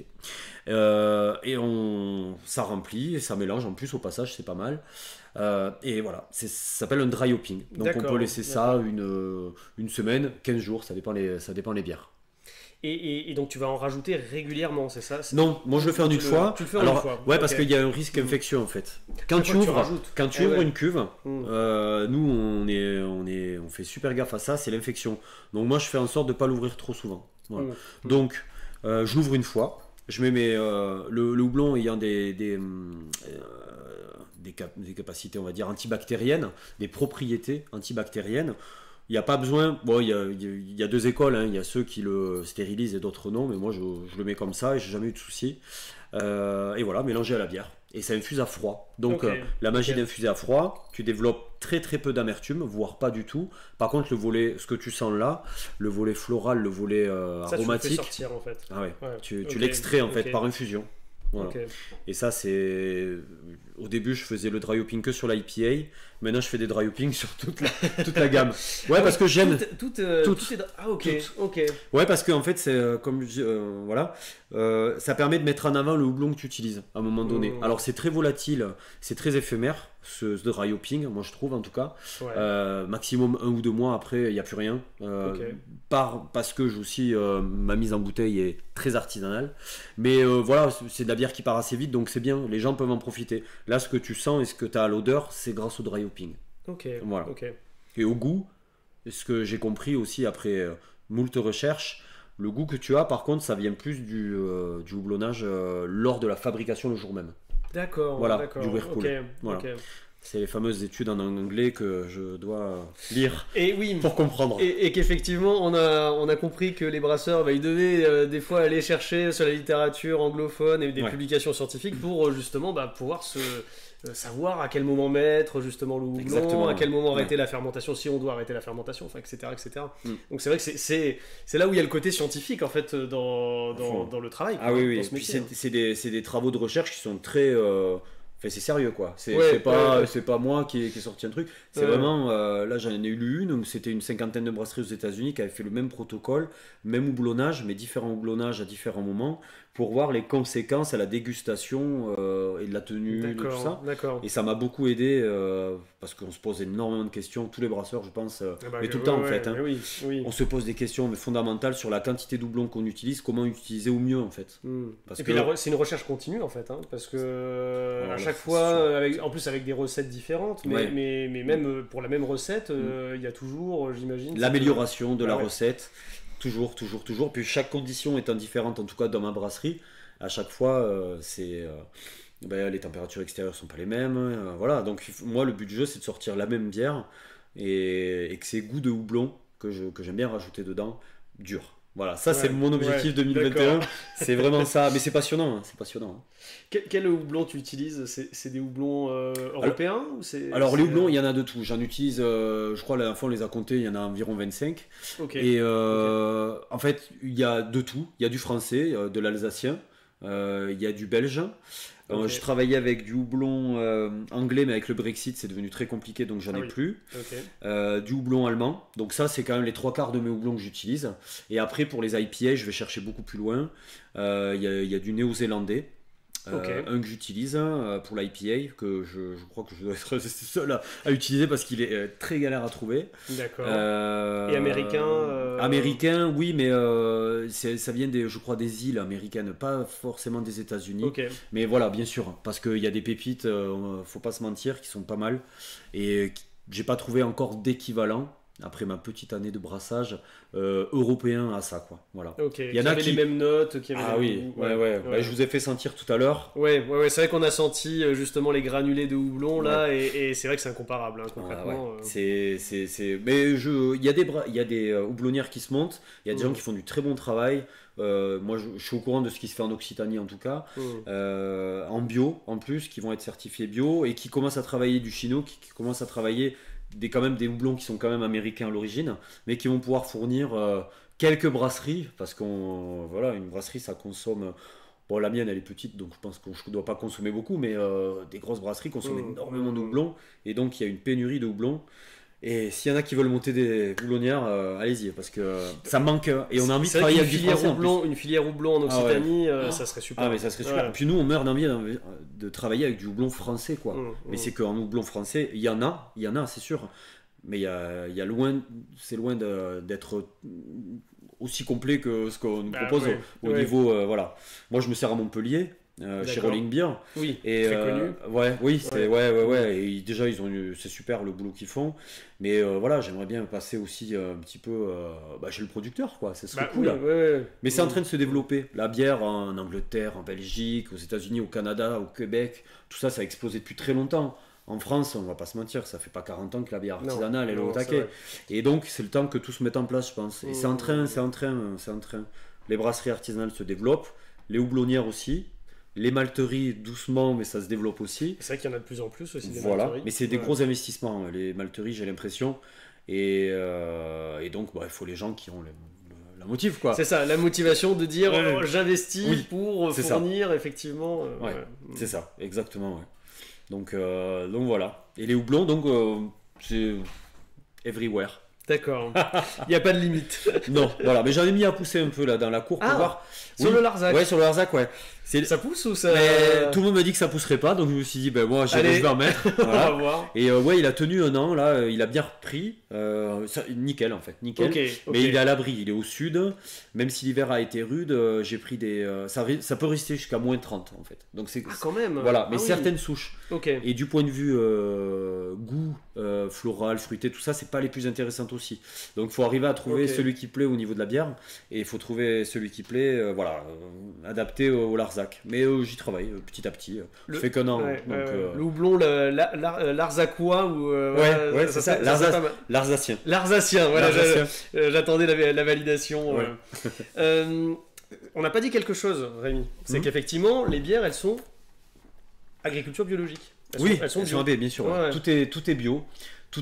Ça remplit et ça mélange en plus au passage, c'est pas mal. Et voilà, ça s'appelle un dry hopping. Donc on D'accord, peut laisser ça une semaine, 15 jours, ça dépend les bières. Et donc tu vas en rajouter régulièrement, c'est ça? Non, moi je le fais en une fois. Tu le fais en Alors, une fois. ouais, parce Ok. qu'il y a un risque infectieux en fait. Quand Chaque tu fois que tu ouvres, rajoutes. quand tu Eh ouvres ouais. une cuve, Mm. nous on fait super gaffe à ça, c'est l'infection. Donc moi je fais en sorte de pas l'ouvrir trop souvent. Voilà. Mm. Donc je l'ouvre une fois, je mets le houblon ayant des capacités on va dire antibactériennes, des propriétés antibactériennes. Il n'y a pas besoin, bon, il y a deux écoles, hein. Il y a ceux qui le stérilisent et d'autres non, mais moi je le mets comme ça et j'ai jamais eu de soucis. Et voilà, mélangé à la bière. Et ça infuse à froid. Donc Ok. la magie Ok. d'infuser à froid, tu développes très très peu d'amertume, voire pas du tout. Par contre, le volet, ce que tu sens là, le volet floral, le volet Ça, tu le fais aromatique, sortir en fait. ah ouais, Ouais. tu Ok. l'extrais en fait Ok. par infusion. Voilà. Ok. Et ça, c'est. Au début, je faisais le dry hopping que sur l'IPA. Maintenant, je fais des dry hopping sur toute la gamme. Ouais, parce que j'aime. Tout est... Ah ok. Toutes. Ok. Ouais, parce que en fait, c'est comme je dis, voilà, ça permet de mettre en avant le houblon que tu utilises à un moment donné. Mmh. Alors, c'est très volatile, c'est très éphémère, ce dry hopping, moi je trouve en tout cas. Ouais. Maximum 1 ou 2 mois après, il n'y a plus rien. Ok. Parce que aussi, ma mise en bouteille est très artisanale. Mais voilà, c'est de la bière qui part assez vite, donc c'est bien, les gens peuvent en profiter. Là, ce que tu sens et ce que tu as à l'odeur, c'est grâce au dry hopping. Ok. Voilà. Ok. Et au goût, ce que j'ai compris aussi après moult recherches, le goût que tu as, par contre, ça vient plus du houblonnage lors de la fabrication le jour même. D'accord. Voilà, D'accord. du whirlpool. Ok. Voilà. Ok. C'est les fameuses études en anglais que je dois lire Et oui. pour comprendre. Et qu'effectivement, on a compris que les brasseurs, bah, ils devaient des fois aller chercher sur la littérature anglophone et des Ouais. publications scientifiques pour justement pouvoir savoir à quel moment mettre justement le houblon, Exactement, à quel moment ouais. arrêter la fermentation, si on doit arrêter la fermentation, enfin, etc. etc. Mm. Donc c'est vrai que c'est là où il y a le côté scientifique en fait dans fond. le travail. Ah quoi, oui, dans oui. ce Puis métier, hein. c'est des travaux de recherche qui sont très. Enfin, c'est sérieux quoi. C'est Ouais, ouais. c'est pas moi qui ai sorti un truc. C'est Ouais. vraiment. Là, j'en ai eu une où c'était une cinquantaine de brasseries aux États-Unis qui avaient fait le même protocole, même houblonnage, mais différents houblonnages à différents moments pour voir les conséquences à la dégustation et de la tenue, de tout ça. D'accord, d'accord. Et ça m'a beaucoup aidé parce qu'on se pose énormément de questions, tous les brasseurs, je pense, Ah bah, mais tout le ouais, temps en ouais, fait. Hein. mais oui, oui. On se pose des questions mais fondamentales sur la quantité de houblon qu'on utilise, comment utiliser au mieux en fait. Mm. Parce Et puis que- c'est une recherche continue en fait, hein, parce que Alors à là, chaque c'est fois, sûr. en plus avec des recettes différentes, mais, Ouais. mais même pour la même recette, il y a toujours, j'imagine, L'amélioration de la Ah ouais. recette, toujours. Puis chaque condition étant différente, en tout cas dans ma brasserie, à chaque fois, les températures extérieures sont pas les mêmes. Voilà, donc moi le but du jeu c'est de sortir la même bière et que ces goûts de houblon que j'aime bien rajouter dedans durent. Voilà, ça c'est Ouais, mon objectif ouais, 2021. d'accord. C'est vraiment ça, mais c'est passionnant, hein, c'est passionnant, hein. Quel houblon tu utilises? C'est des houblons Alors, européens ou c'est alors, les c'est, houblons, il y en a de tout. J'en utilise, je crois, la dernière fois on les a comptés, il y en a environ 25. Ok, Et ok, en fait, il y a de tout. Il y a du français, de l'alsacien, il y a du belge. ok. Je travaillais avec du houblon anglais, mais avec le Brexit, c'est devenu très compliqué, donc j'en Ah ai oui, plus. ok, Du houblon allemand, donc ça, c'est quand même les trois quarts de mes houblons que j'utilise. Et après, pour les IPA, je vais chercher beaucoup plus loin. Il y a du néo-zélandais. ok, Un que j'utilise pour l'IPA, que je crois que je dois être le seul à utiliser parce qu'il est très galère à trouver. d'accord. Euh, Et américain Américain, oui, mais ça vient je crois, des îles américaines, pas forcément des États-Unis. Ok, Mais voilà, bien sûr, parce qu'il y a des pépites, faut pas se mentir, qui sont pas mal. Et j'ai pas trouvé encore d'équivalent, après ma petite année de brassage, européen à ça, quoi. Voilà. ok. Il y Qui en a avait qui. les mêmes notes, qui avait Ah les oui, mêmes goûts. ouais, ouais. Bah, je vous ai fait sentir tout à l'heure. Ouais, ouais, ouais, c'est vrai qu'on a senti justement les granulés de houblon Ouais. là, et c'est vrai que c'est incomparable, hein, Ouais, ouais. concrètement. Mais il y a des houblonnières qui se montent, il y a des gens qui font du très bon travail. Moi, je suis au courant de ce qui se fait en Occitanie en tout cas, en bio en plus, qui vont être certifiés bio et qui commencent à travailler du chino, qui commencent à travailler quand même des houblons qui sont quand même américains à l'origine, mais qui vont pouvoir fournir quelques brasseries, parce voilà, une brasserie ça consomme. Bon, la mienne elle est petite, donc je pense que je ne dois pas consommer beaucoup, mais des grosses brasseries consomment énormément de houblons, et donc il y a une pénurie de houblons. Et s'il y en a qui veulent monter des houblonnières, allez-y, parce que ça manque, et on a envie de C'est vrai travailler qu'une avec du filière français en plus. houblon, une filière houblon en Ah ouais. Occitanie, ça serait super. Ah, mais ça serait super. Ouais. Puis nous, on meurt d'envie de travailler avec du houblon français, quoi. Mais Mm. c'est qu'en houblon français, il y en a, c'est sûr. Mais il y a c'est loin d'être aussi complet que ce qu'on nous Bah, propose ouais, au ouais. niveau, voilà. Moi, je me sers à Montpellier, chez D'accord. Rolling Beer. Oui, Et très connu. oui, Ouais. Et déjà, c'est super le boulot qu'ils font. Mais voilà, j'aimerais bien passer aussi un petit peu chez le producteur, quoi. Ce serait Bah, cool. oui, ouais. Mais c'est en Mm. train de se développer. La bière en Angleterre, en Belgique, aux États-Unis, au Canada, au Québec, tout ça, ça a explosé depuis très longtemps. En France, on va pas se mentir, ça fait pas 40 ans que la bière Non, artisanale elle est au non, c'est taquet. vrai. Et donc, c'est le temps que tout se mette en place, je pense. Et c'est en train, Mm. c'est en train, c'est en train. Les brasseries artisanales se développent, les houblonnières aussi, les malteries doucement, mais ça se développe aussi. C'est vrai qu'il y en a de plus en plus aussi des Voilà, malteries. mais c'est des Ouais. gros investissements, les malteries, j'ai l'impression. Et donc, il faut les gens qui ont la motive, quoi. C'est ça, la motivation de dire Ouais. j'investis Oui, pour c'est ça. fournir effectivement. Ouais, Ouais. c'est ça, exactement, ouais. Donc voilà. Et les houblons, donc, c'est everywhere. D'accord. Il n'y a pas de limite. Non, voilà, mais j'en ai mis à pousser un peu là dans la cour pour Ah, voir. sur le Larzac. Ouais, sur le Larzac, ouais. Ça pousse ou ça. Mais tout le monde me dit que ça pousserait pas, donc je me suis dit, ben moi, je Allez. vais en mettre. On va Voilà. voir. Et ouais, il a tenu un an, là, il a bien repris. Nickel, en fait, nickel. Ok, ok. Mais il est à l'abri, il est au sud. Même si l'hiver a été rude, j'ai pris ça peut rester jusqu'à moins 30, en fait. Donc c'est. Ah, quand même. Voilà, mais Ah oui. certaines souches. Ok. Et du point de vue goût, floral, fruité, tout ça, c'est pas les plus intéressantes aussi. Donc il faut arriver à trouver Ok. celui qui plaît au niveau de la bière. Et il faut trouver celui qui plaît, adapté au Larzac. Mais j'y travaille petit à petit. Je fais qu'un an. Ouais, donc, le houblon, Larzacois ou. ouais, c'est ça. serait pas mal. L'Alsacien. L'arzacien, voilà, L'Alsacien. j'attendais la validation. Ouais. On n'a pas dit quelque chose, Rémi. C'est Mhm. qu'effectivement, les bières, elles sont agriculture biologique. Elles sont bio. AB, bien sûr. Ouais. Tout est bio. Tous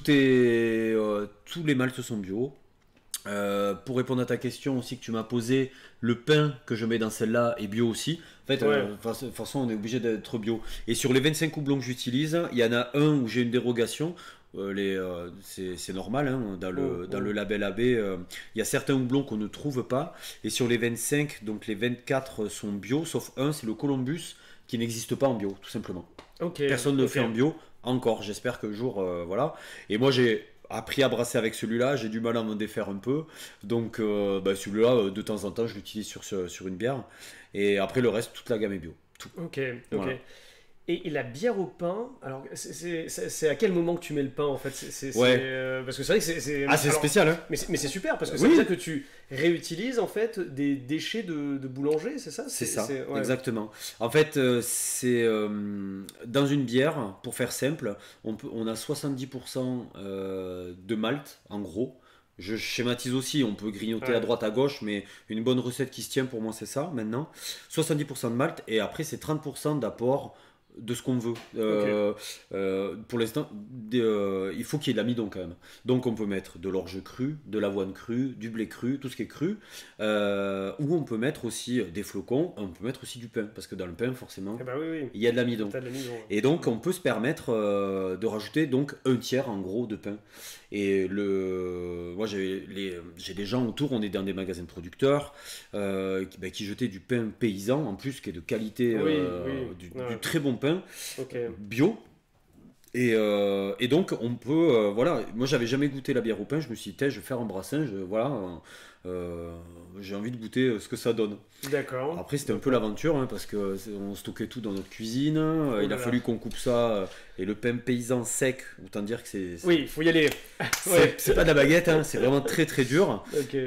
les maltes sont bio. Pour répondre à ta question aussi que tu m'as posée, le pain que je mets dans celle-là est bio aussi. En fait, Ouais. de toute façon, on est obligé d'être bio. Et sur les 25 houblons que j'utilise, il y en a un où j'ai une dérogation. C'est normal, hein, dans le label AB, il y a certains houblons qu'on ne trouve pas. Et sur les 25, donc les 24 sont bio, sauf un, c'est le Columbus, qui n'existe pas en bio, tout simplement. Ok. Personne ne le ok. fait en bio, encore. J'espère que le jour, voilà. Et moi, j'ai appris à brasser avec celui-là, j'ai du mal à m'en défaire un peu. Donc, celui-là, de temps en temps, je l'utilise sur une bière. Et après, le reste, toute la gamme est bio. Tout. Ok. Voilà. Et la bière au pain, alors c'est à quel moment que tu mets le pain en fait Ouais. parce que c'est vrai que c'est Ah, c'est alors, spécial, hein? mais c'est super parce que ça Oui. veut dire que tu réutilises en fait des déchets de boulanger, c'est ça? C'est ça, ouais. exactement. En fait, c'est dans une bière, pour faire simple, on a 70% de malt, en gros, Je schématise aussi, on peut grignoter Ouais. à droite à gauche, mais une bonne recette qui se tient pour moi c'est ça maintenant. 70% de malt et après c'est 30% d'apport de ce qu'on veut. Ok. Pour l'instant, il faut qu'il y ait de l'amidon quand même. Donc on peut mettre de l'orge cru, de l'avoine crue, du blé cru, tout ce qui est cru. Ou on peut mettre aussi des flocons, on peut mettre aussi du pain, parce que dans le pain forcément Eh ben oui, oui. il y a de l'amidon. T'as de la maison. Et donc on peut se permettre de rajouter donc un tiers en gros de pain. Et moi j'ai des gens autour, on est dans des magasins de producteurs qui jetaient du pain paysan en plus qui est de qualité, Oui, oui. du Ouais. très bon pain Ok. bio. Et donc on peut, voilà, moi j'avais jamais goûté la bière au pain, je me suis dit, je vais faire un brassin, euh, j'ai envie de goûter ce que ça donne. D'accord. Après, c'était un peu l'aventure, hein, parce que on stockait tout dans notre cuisine. Oh Il là a là. fallu qu'on coupe ça. Et le pain paysan sec, autant dire que Oui, il faut y aller. Ouais. c'est pas de la baguette, hein, c'est vraiment très très dur. Ok.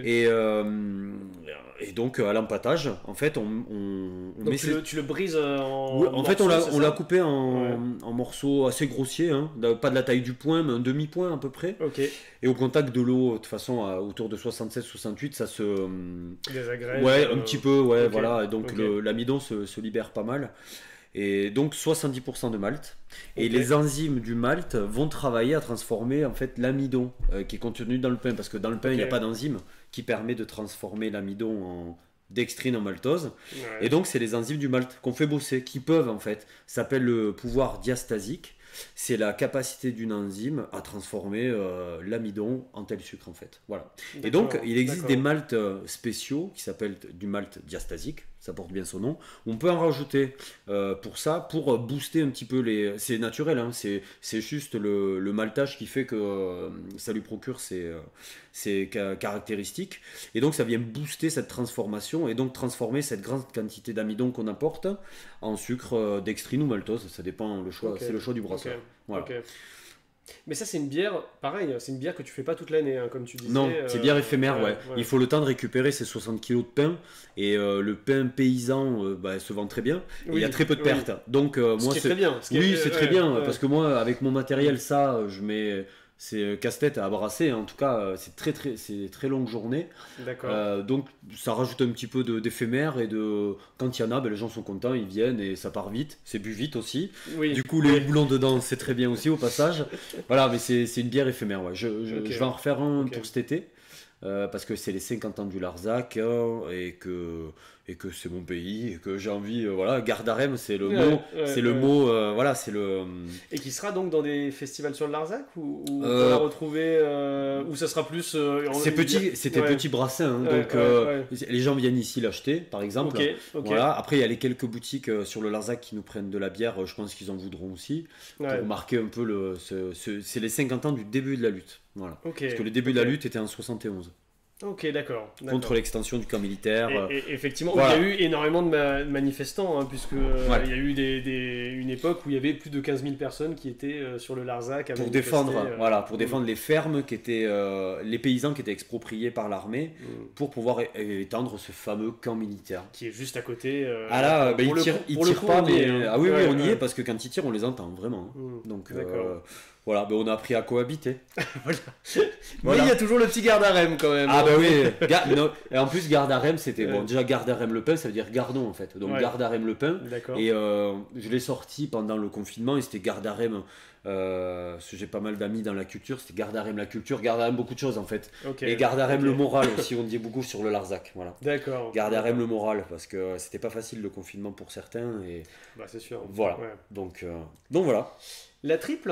Et donc, à l'empâtage, en fait, on Donc met tu le brises Ouais, en fait, on morceaux, c'est l'a ça? coupé Ouais. en morceaux assez grossiers, hein, pas de la taille du poing, mais un demi-poing à peu près. Ok. Et au contact de l'eau, de toute façon, autour de 67-68, ça se. Désagrège. Ouais, un petit peu, ouais, Ok. voilà. Et donc Ok. l'amidon se libère pas mal. Et donc 70% de malt. Et Ok. les enzymes du malt vont travailler à transformer en fait l'amidon qui est contenu dans le pain. Parce que dans le pain, il n'y a Ok. pas d'enzyme qui permet de transformer l'amidon en dextrine en maltose. Ouais. Et donc c'est les enzymes du malt qu'on fait bosser, qui peuvent en fait, ça s'appelle le pouvoir diastasique. C'est la capacité d'une enzyme à transformer l'amidon en tel sucre en fait. Voilà. Et donc D'accord. il existe D'accord. des maltes spéciaux qui s'appellent du malt diastasique, ça porte bien son nom. On peut en rajouter pour ça, pour booster un petit peu les. C'est naturel, hein, c'est juste le maltage qui fait que ça lui procure ces caractéristiques. Et donc ça vient booster cette transformation et donc transformer cette grande quantité d'amidon qu'on apporte en sucre dextrine ou maltose, ça dépend le choix, Ok. c'est le choix du Ok. brasseur. Voilà. Ok. Mais ça, c'est une bière, pareil, c'est une bière que tu fais pas toute l'année, hein, comme tu disais. Non, c'est bière éphémère, ouais. Ouais. Il faut le temps de récupérer ces 60 kilos de pain. Et le pain paysan se vend très bien. Et il y a Oui, très peu de oui. pertes. Donc, Ce moi, qui est très bien. oui, c'est très Ouais, bien. ouais. Parce que moi, avec mon matériel, ça, je mets. C'est casse-tête à brasser. En tout cas, c'est très longue journée. D'accord. Donc, ça rajoute un petit peu d'éphémère. Et quand il y en a, les gens sont contents, ils viennent et ça part vite. C'est bu vite aussi. Oui. Du coup, les Oui. boulons dedans, c'est très bien aussi au passage. Voilà, mais c'est une bière éphémère. Ouais. Ok. Je vais en refaire un Ok. pour cet été. Parce que c'est les 50 ans du Larzac et que c'est mon pays et que j'ai envie, voilà, Gardarem, c'est le Ouais, mot, ouais, c'est le ouais. mot, voilà, c'est le. Et qui sera donc dans des festivals sur le Larzac ou on Euh, pourra retrouver ou ça sera plus C'est petit, c'était Ouais. petit brassin, hein, Ouais, donc ouais, les gens viennent ici l'acheter, par exemple. Ok, ok. Voilà. Après, il y a les quelques boutiques sur le Larzac qui nous prennent de la bière. Je pense qu'ils en voudront aussi Ouais. pour marquer un peu c'est les 50 ans du début de la lutte. Voilà. Ok. Parce que le début de la Ok. lutte était en 71 Ok, d'accord. contre l'extension du camp militaire. Et effectivement, Voilà. il y a eu énormément de manifestants, hein, puisque Ouais. il y a eu une époque où il y avait plus de 15 000 personnes qui étaient sur le Larzac à Pour manifester, défendre, voilà, pour défendre les fermes qui étaient, les paysans qui étaient expropriés par l'armée pour pouvoir étendre ce fameux camp militaire. qui est juste à côté. Ah là, pour le coup- ils pour le tirent coup, pas, on y est, mais hein. ah oui, Ouais, on y ouais. est parce que quand ils tirent, on les entend vraiment. Donc D'accord. voilà, on a appris à cohabiter. Mais Voilà. il y a toujours le petit garde-arème quand même. Ah hein. bah oui, non. Et en plus Gardarem c'était Ouais. bon, déjà Gardarem le pain ça veut dire gardon en fait. Donc Ouais. Gardarem le pain. D'accord. Et je l'ai sorti pendant le confinement et c'était Gardarem. Parce que j'ai pas mal d'amis dans la culture, c'était Gardarem la culture, Gardarem beaucoup de choses en fait. Ok. Et Gardarem Ok. le moral aussi, on dit beaucoup sur le Larzac. Voilà. D'accord. Gardarem le moral parce que c'était pas facile le confinement pour certains et Bah c'est sûr. voilà. Ouais. Donc voilà. La triple.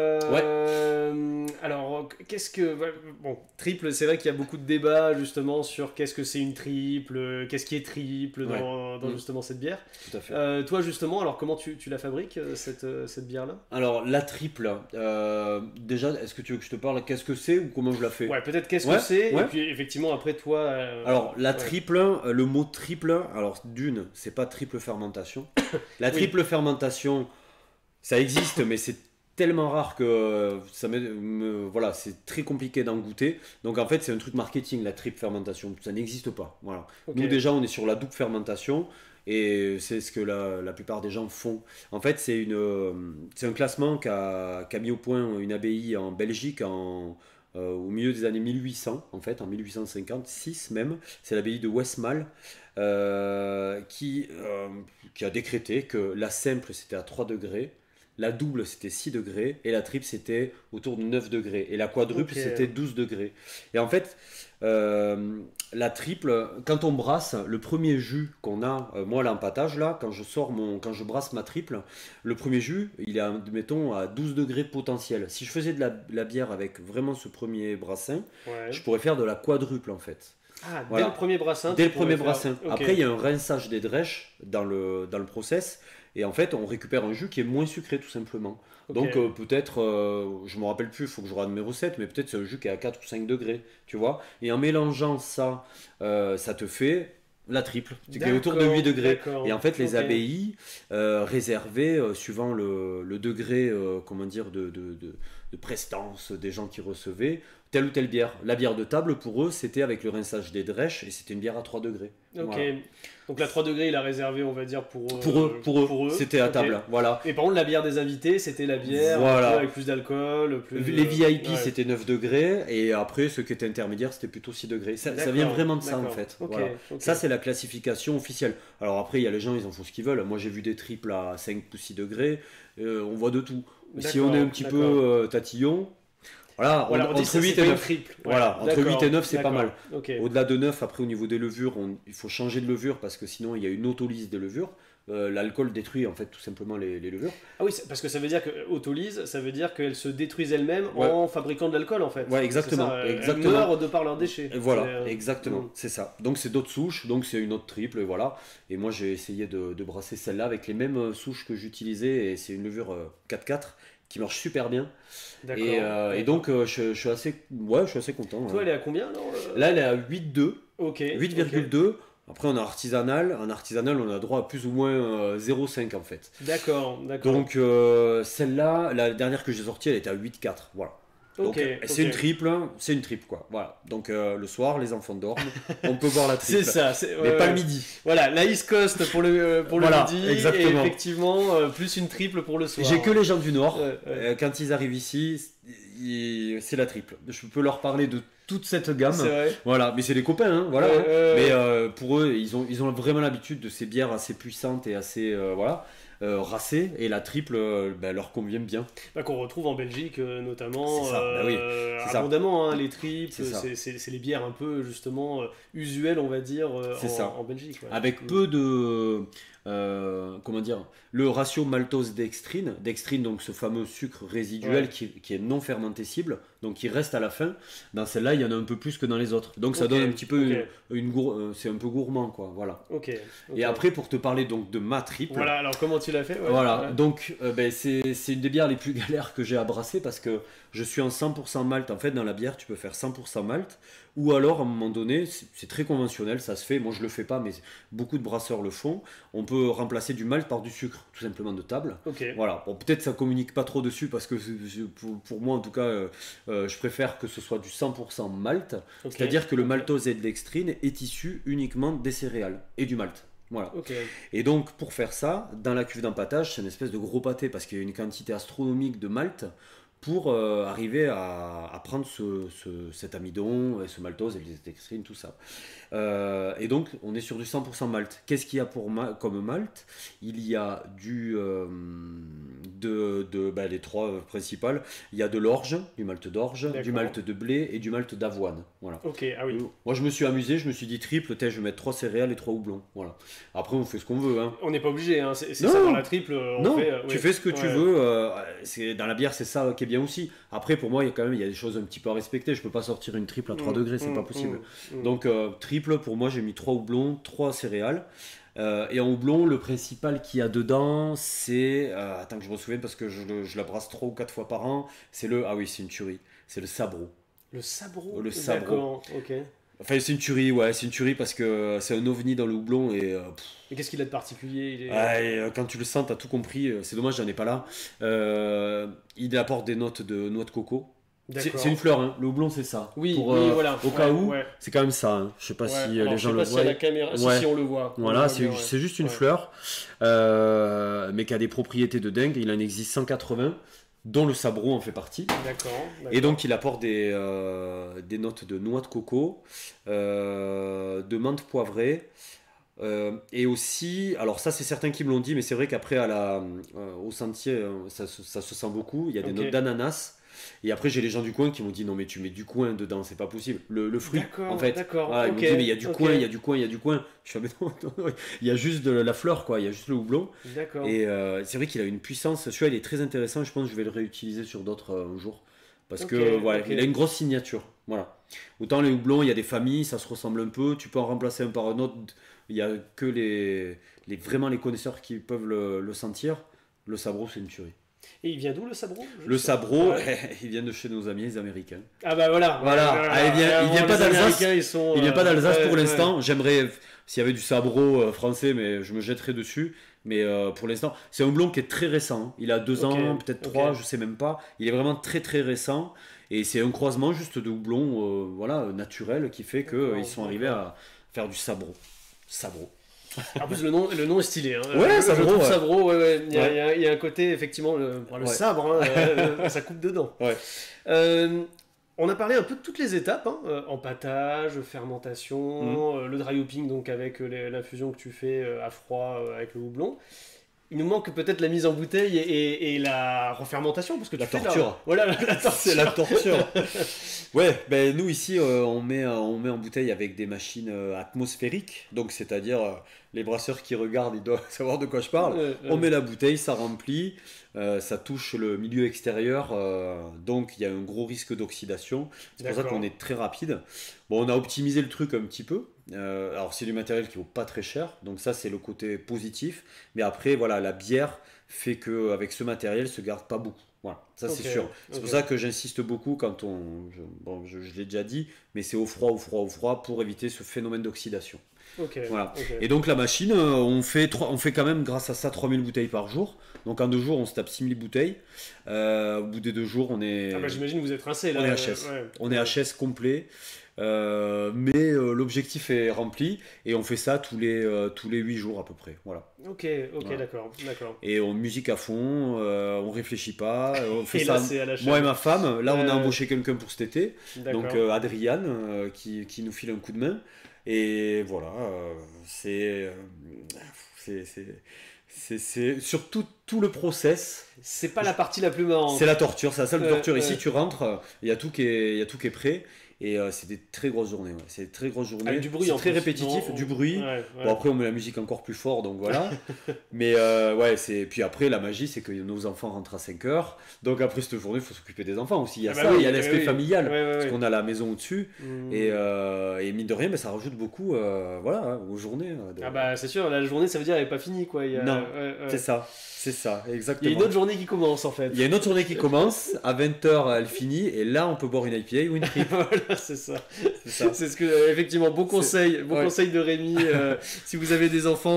Alors, qu'est-ce que. Bon, triple, c'est vrai qu'il y a beaucoup de débats justement sur qu'est-ce que c'est une triple, qu'est-ce qui est triple dans Mm. justement cette bière. Tout à fait. Toi, justement, alors comment tu la fabriques, cette bière-là? Alors la triple, déjà est-ce que tu veux que je te parle qu'est-ce que c'est ou comment je la fais? Ouais, peut-être qu'est-ce Ouais, que c'est, ouais. et puis effectivement, après toi. Alors la ouais. triple, le mot triple, alors d'une, c'est pas triple fermentation. La Oui. triple fermentation, ça existe, mais c'est tellement rare que voilà, c'est très compliqué d'en goûter. Donc en fait, c'est un truc marketing, la triple fermentation. Ça n'existe pas. Voilà. Ok. Nous déjà, on est sur la double fermentation. Et c'est ce que la plupart des gens font. En fait, c'est un classement qu'a mis au point une abbaye en Belgique au milieu des années 1800, en fait, en 1856 même. C'est l'abbaye de Westmalle qui a décrété que la simple c'était à 3 degrés, la double c'était 6 degrés et la triple c'était autour de 9 degrés et la quadruple c'était 12 degrés. Et en fait, la triple, quand on brasse, le premier jus qu'on a, moi l'empattage là, quand je brasse ma triple, le premier jus il est mettons à 12 degrés potentiel. Si je faisais de la bière avec vraiment ce premier brassin, je pourrais faire de la quadruple en fait. Ah, voilà. Dès le premier brassin. Dès le premier brassin. Okay. Après, il y a un rinçage des drèches dans le process. Et en fait, on récupère un jus qui est moins sucré, tout simplement. Okay. Donc, peut-être, je ne me rappelle plus, il faut que je regarde mes recettes, mais peut-être c'est un jus qui est à 4 ou 5 degrés, tu vois. Et en mélangeant ça, ça te fait la triple, qui est autour de 8 degrés. Et en fait, les abbayes réservaient, suivant le degré, comment dire, de prestance des gens qui recevaient, telle ou telle bière. La bière de table, pour eux, c'était avec le rinçage des drèches et c'était une bière à 3 degrés. Ok. Voilà. Donc la 3 degrés, il a réservé, on va dire, pour eux. C'était à table. Voilà. Et par contre, la bière des invités, c'était la bière avec plus d'alcool. Les VIP, c'était 9 degrés. Et après, ceux qui étaient intermédiaires, c'était plutôt 6 degrés. Ça vient vraiment de ça, en fait. Voilà. Ça, c'est la classification officielle. Alors après, il y a les gens, ils en font ce qu'ils veulent. Moi, j'ai vu des triples à 5 ou 6 degrés. On voit de tout. Si on est un petit peu tatillon... Voilà, entre 8 et 9. Voilà, entre 8 et 9, c'est pas mal. Okay. Au-delà de 9, après au niveau des levures, il faut changer de levure parce que sinon il y a une autolyse des levures. L'alcool détruit en fait tout simplement les levures. Ah oui, parce que ça veut dire que autolyse, ça veut dire qu'elles se détruisent elles-mêmes en fabriquant de l'alcool en fait. Ouais, exactement. Elles meurent de par leurs déchets. Et voilà, exactement, c'est ça. Donc c'est d'autres souches, donc c'est une autre triple, et voilà. Et moi j'ai essayé de brasser celle-là avec les mêmes souches que j'utilisais et c'est une levure 4-4 qui marche super bien. Et donc je suis assez content. Toi, elle est à combien alors Là, elle est à 8,2. Ok. 8,2. Après, on a artisanal. En artisanal, on a droit à plus ou moins 0,5 en fait. D'accord. Donc celle-là, la dernière que j'ai sortie, elle était à 8,4. Voilà. Donc, c'est une triple quoi. Voilà. Donc le soir, les enfants dorment, on peut boire la triple. C'est ça, mais pas le midi. Voilà, la East Coast pour le midi, exactement. Et effectivement plus une triple pour le soir. J'ai que les gens du Nord. Quand ils arrivent ici, c'est la triple. Je peux leur parler de toute cette gamme. C'est vrai. Voilà, mais c'est des copains, hein, voilà. Mais pour eux, ils ont vraiment l'habitude de ces bières assez puissantes et assez racées, et la triple leur convient bien. Qu'on retrouve en Belgique notamment. C'est ça. Oui, c'est abondamment, hein, les triples, c'est les bières un peu justement usuelles, on va dire, en Belgique. Ouais. Avec peu de... comment dire, le ratio maltose-dextrine, donc ce fameux sucre résiduel qui est non fermentescible, donc qui reste à la fin. Dans celle-là, il y en a un peu plus que dans les autres, donc ça donne un petit peu c'est un peu gourmand quoi, voilà. Et après, pour te parler donc de ma triple, voilà, alors comment tu l'as fait? Donc c'est une des bières les plus galères que j'ai à brasser parce que je suis en 100% malt. En fait, dans la bière, tu peux faire 100% malt, ou alors à un moment donné, c'est très conventionnel, ça se fait. Moi, je le fais pas, mais beaucoup de brasseurs le font. On peut remplacer du malt par du sucre, tout simplement de table. Voilà. Bon, peut-être ça communique pas trop dessus parce que pour moi, en tout cas, je préfère que ce soit du 100% malt. C'est-à-dire que le maltose et dextrine est issu uniquement des céréales et du malt. Voilà. Et donc pour faire ça, dans la cuve d'empattage, c'est une espèce de gros pâté parce qu'il y a une quantité astronomique de malt pour arriver à prendre cet amidon, ce maltose et les dextrines, tout ça. Et donc on est sur du 100% malt. Qu'est-ce qu'il y a comme malt? Il y a les trois principales. Il y a de l'orge, du malt d'orge, du malt de blé et du malt d'avoine. Voilà. Moi je me suis amusé, je me suis dit triple, je vais mettre 3 céréales et 3 houblons. Voilà. Après on fait ce qu'on veut. Hein. On n'est pas obligé, hein. C'est ça dans la triple. Tu fais ce que tu veux. Dans la bière, c'est ça qui est bien aussi. Après, pour moi, il y a des choses un petit peu à respecter. Je peux pas sortir une triple à 3 degrés, c'est pas possible. Donc triple, pour moi, j'ai mis 3 houblons, 3 céréales. Et en houblon, le principal qu'il y a dedans, c'est... attends que je me souvienne parce que je la brasse 3 ou 4 fois par an. C'est c'est une tuerie. C'est le sabro. Le sabro? Le sabro. D'accord, ok. Enfin, c'est une tuerie parce que c'est un ovni dans le houblon et qu'est-ce qu'il a de particulier? Quand tu le sens, t'as tout compris. C'est dommage, j'en ai pas là. Il apporte des notes de noix de coco. C'est une fleur, hein. Le houblon c'est ça. Voilà. Au cas où, c'est quand même ça. Hein. Je sais pas si les gens le voient. Si à la caméra, si on le voit. Voilà, c'est juste une fleur, mais qui a des propriétés de dingue. Il en existe 180. dont le sabro en fait partie. D'accord. Et donc il apporte des notes de noix de coco, de menthe poivrée, et aussi, alors ça c'est certains qui me l'ont dit, mais c'est vrai qu'après au sentier ça se sent beaucoup, il y a des notes d'ananas. Et après j'ai les gens du coin qui m'ont dit non mais tu mets du coin dedans, c'est pas possible. Le fruit en fait. Voilà, ils m'ont dit mais il y a du coin, il y a du coin, il y a du coin. Je suis mais non, il y a juste de la fleur quoi, il y a juste le houblon. D'accord. Et c'est vrai qu'il a une puissance, celui-là il est très intéressant, je pense que je vais le réutiliser sur d'autres jours. Parce que voilà, il a une grosse signature. Voilà. Autant les houblons, il y a des familles, ça se ressemble un peu, tu peux en remplacer un par un autre, il y a que vraiment les connaisseurs qui peuvent le sentir. Le sabro c'est une tuerie. Et il vient d'où le sabro? Le sabro, il vient de chez nos amis les Américains. Ah bah voilà. Il vient pas d'Alsace. Il vient pas d'Alsace pour l'instant. Ouais. J'aimerais, s'il y avait du sabro français, mais je me jetterais dessus. Mais pour l'instant, c'est un houblon qui est très récent. Il a 2 ans, peut-être 3, je sais même pas. Il est vraiment très très récent. Et c'est un croisement juste de houblon naturel qui fait qu'ils sont arrivés à faire du sabro. Sabro. En plus, le nom est stylé. Hein. Ouais, sabro. Ouais. Sabro, il y a un côté, effectivement, le sabre, hein, ça coupe dedans. Ouais. On a parlé un peu de toutes les étapes, hein, empâtage, fermentation, le dry hopping, donc avec l'infusion que tu fais à froid avec le houblon. Il nous manque peut-être la mise en bouteille et la refermentation, parce que la torture. Voilà, la torture. C'est la torture. Ouais, ben nous ici, on met en bouteille avec des machines atmosphériques, donc c'est-à-dire les brasseurs qui regardent, ils doivent savoir de quoi je parle. On met la bouteille, ça remplit, ça touche le milieu extérieur, donc il y a un gros risque d'oxydation. C'est pour ça qu'on est très rapide. Bon, on a optimisé le truc un petit peu. Alors c'est du matériel qui vaut pas très cher, donc ça c'est le côté positif. Mais après, voilà, la bière fait qu'avec ce matériel, se garde pas beaucoup. Voilà, ça c'est sûr. C'est pour ça que j'insiste beaucoup quand je l'ai déjà dit, mais c'est au froid pour éviter ce phénomène d'oxydation. Voilà. Et donc la machine, on fait quand même grâce à ça 3000 bouteilles par jour. Donc en 2 jours, on se tape 6000 bouteilles. Au bout des 2 jours, on est... Ah bah j'imagine que vous êtes rincé là. On est HS. Ouais. On est HS complet. Mais l'objectif est rempli et on fait ça tous les 8 jours à peu près. Voilà. Ok, voilà. D'accord. Et on musique à fond, on réfléchit pas, on fait et ça. Là, moi et ma femme, là on a embauché quelqu'un pour cet été, donc Adriane qui nous file un coup de main. Et voilà, c'est sur tout le process. C'est pas la partie la plus marrante. C'est la torture, c'est la seule torture. Ici tu rentres, il y a tout qui est prêt. Et c'est des très grosses journées. Ouais. C'est des très grosses journées. Avec du bruit, c'est très répétitif, du bruit. Ouais. Bon, après, on met la musique encore plus fort, donc voilà. Mais ouais, puis après, la magie, c'est que nos enfants rentrent à 5h. Donc après cette journée, il faut s'occuper des enfants aussi. Il y a il y a l'aspect familial. Parce qu'on a la maison au-dessus. Et mine de rien, ça rajoute beaucoup aux journées. Ah bah, c'est sûr, la journée, ça veut dire qu'elle n'est pas finie, quoi. Non, c'est ça. C'est ça, exactement. Il y a une autre journée qui commence en fait. Il y a une autre journée qui commence, à 20h elle finit, et là on peut boire une IPA ou une triple. Voilà, c'est ça. C'est ce que, effectivement, bon conseil de Rémi. Si vous avez des enfants,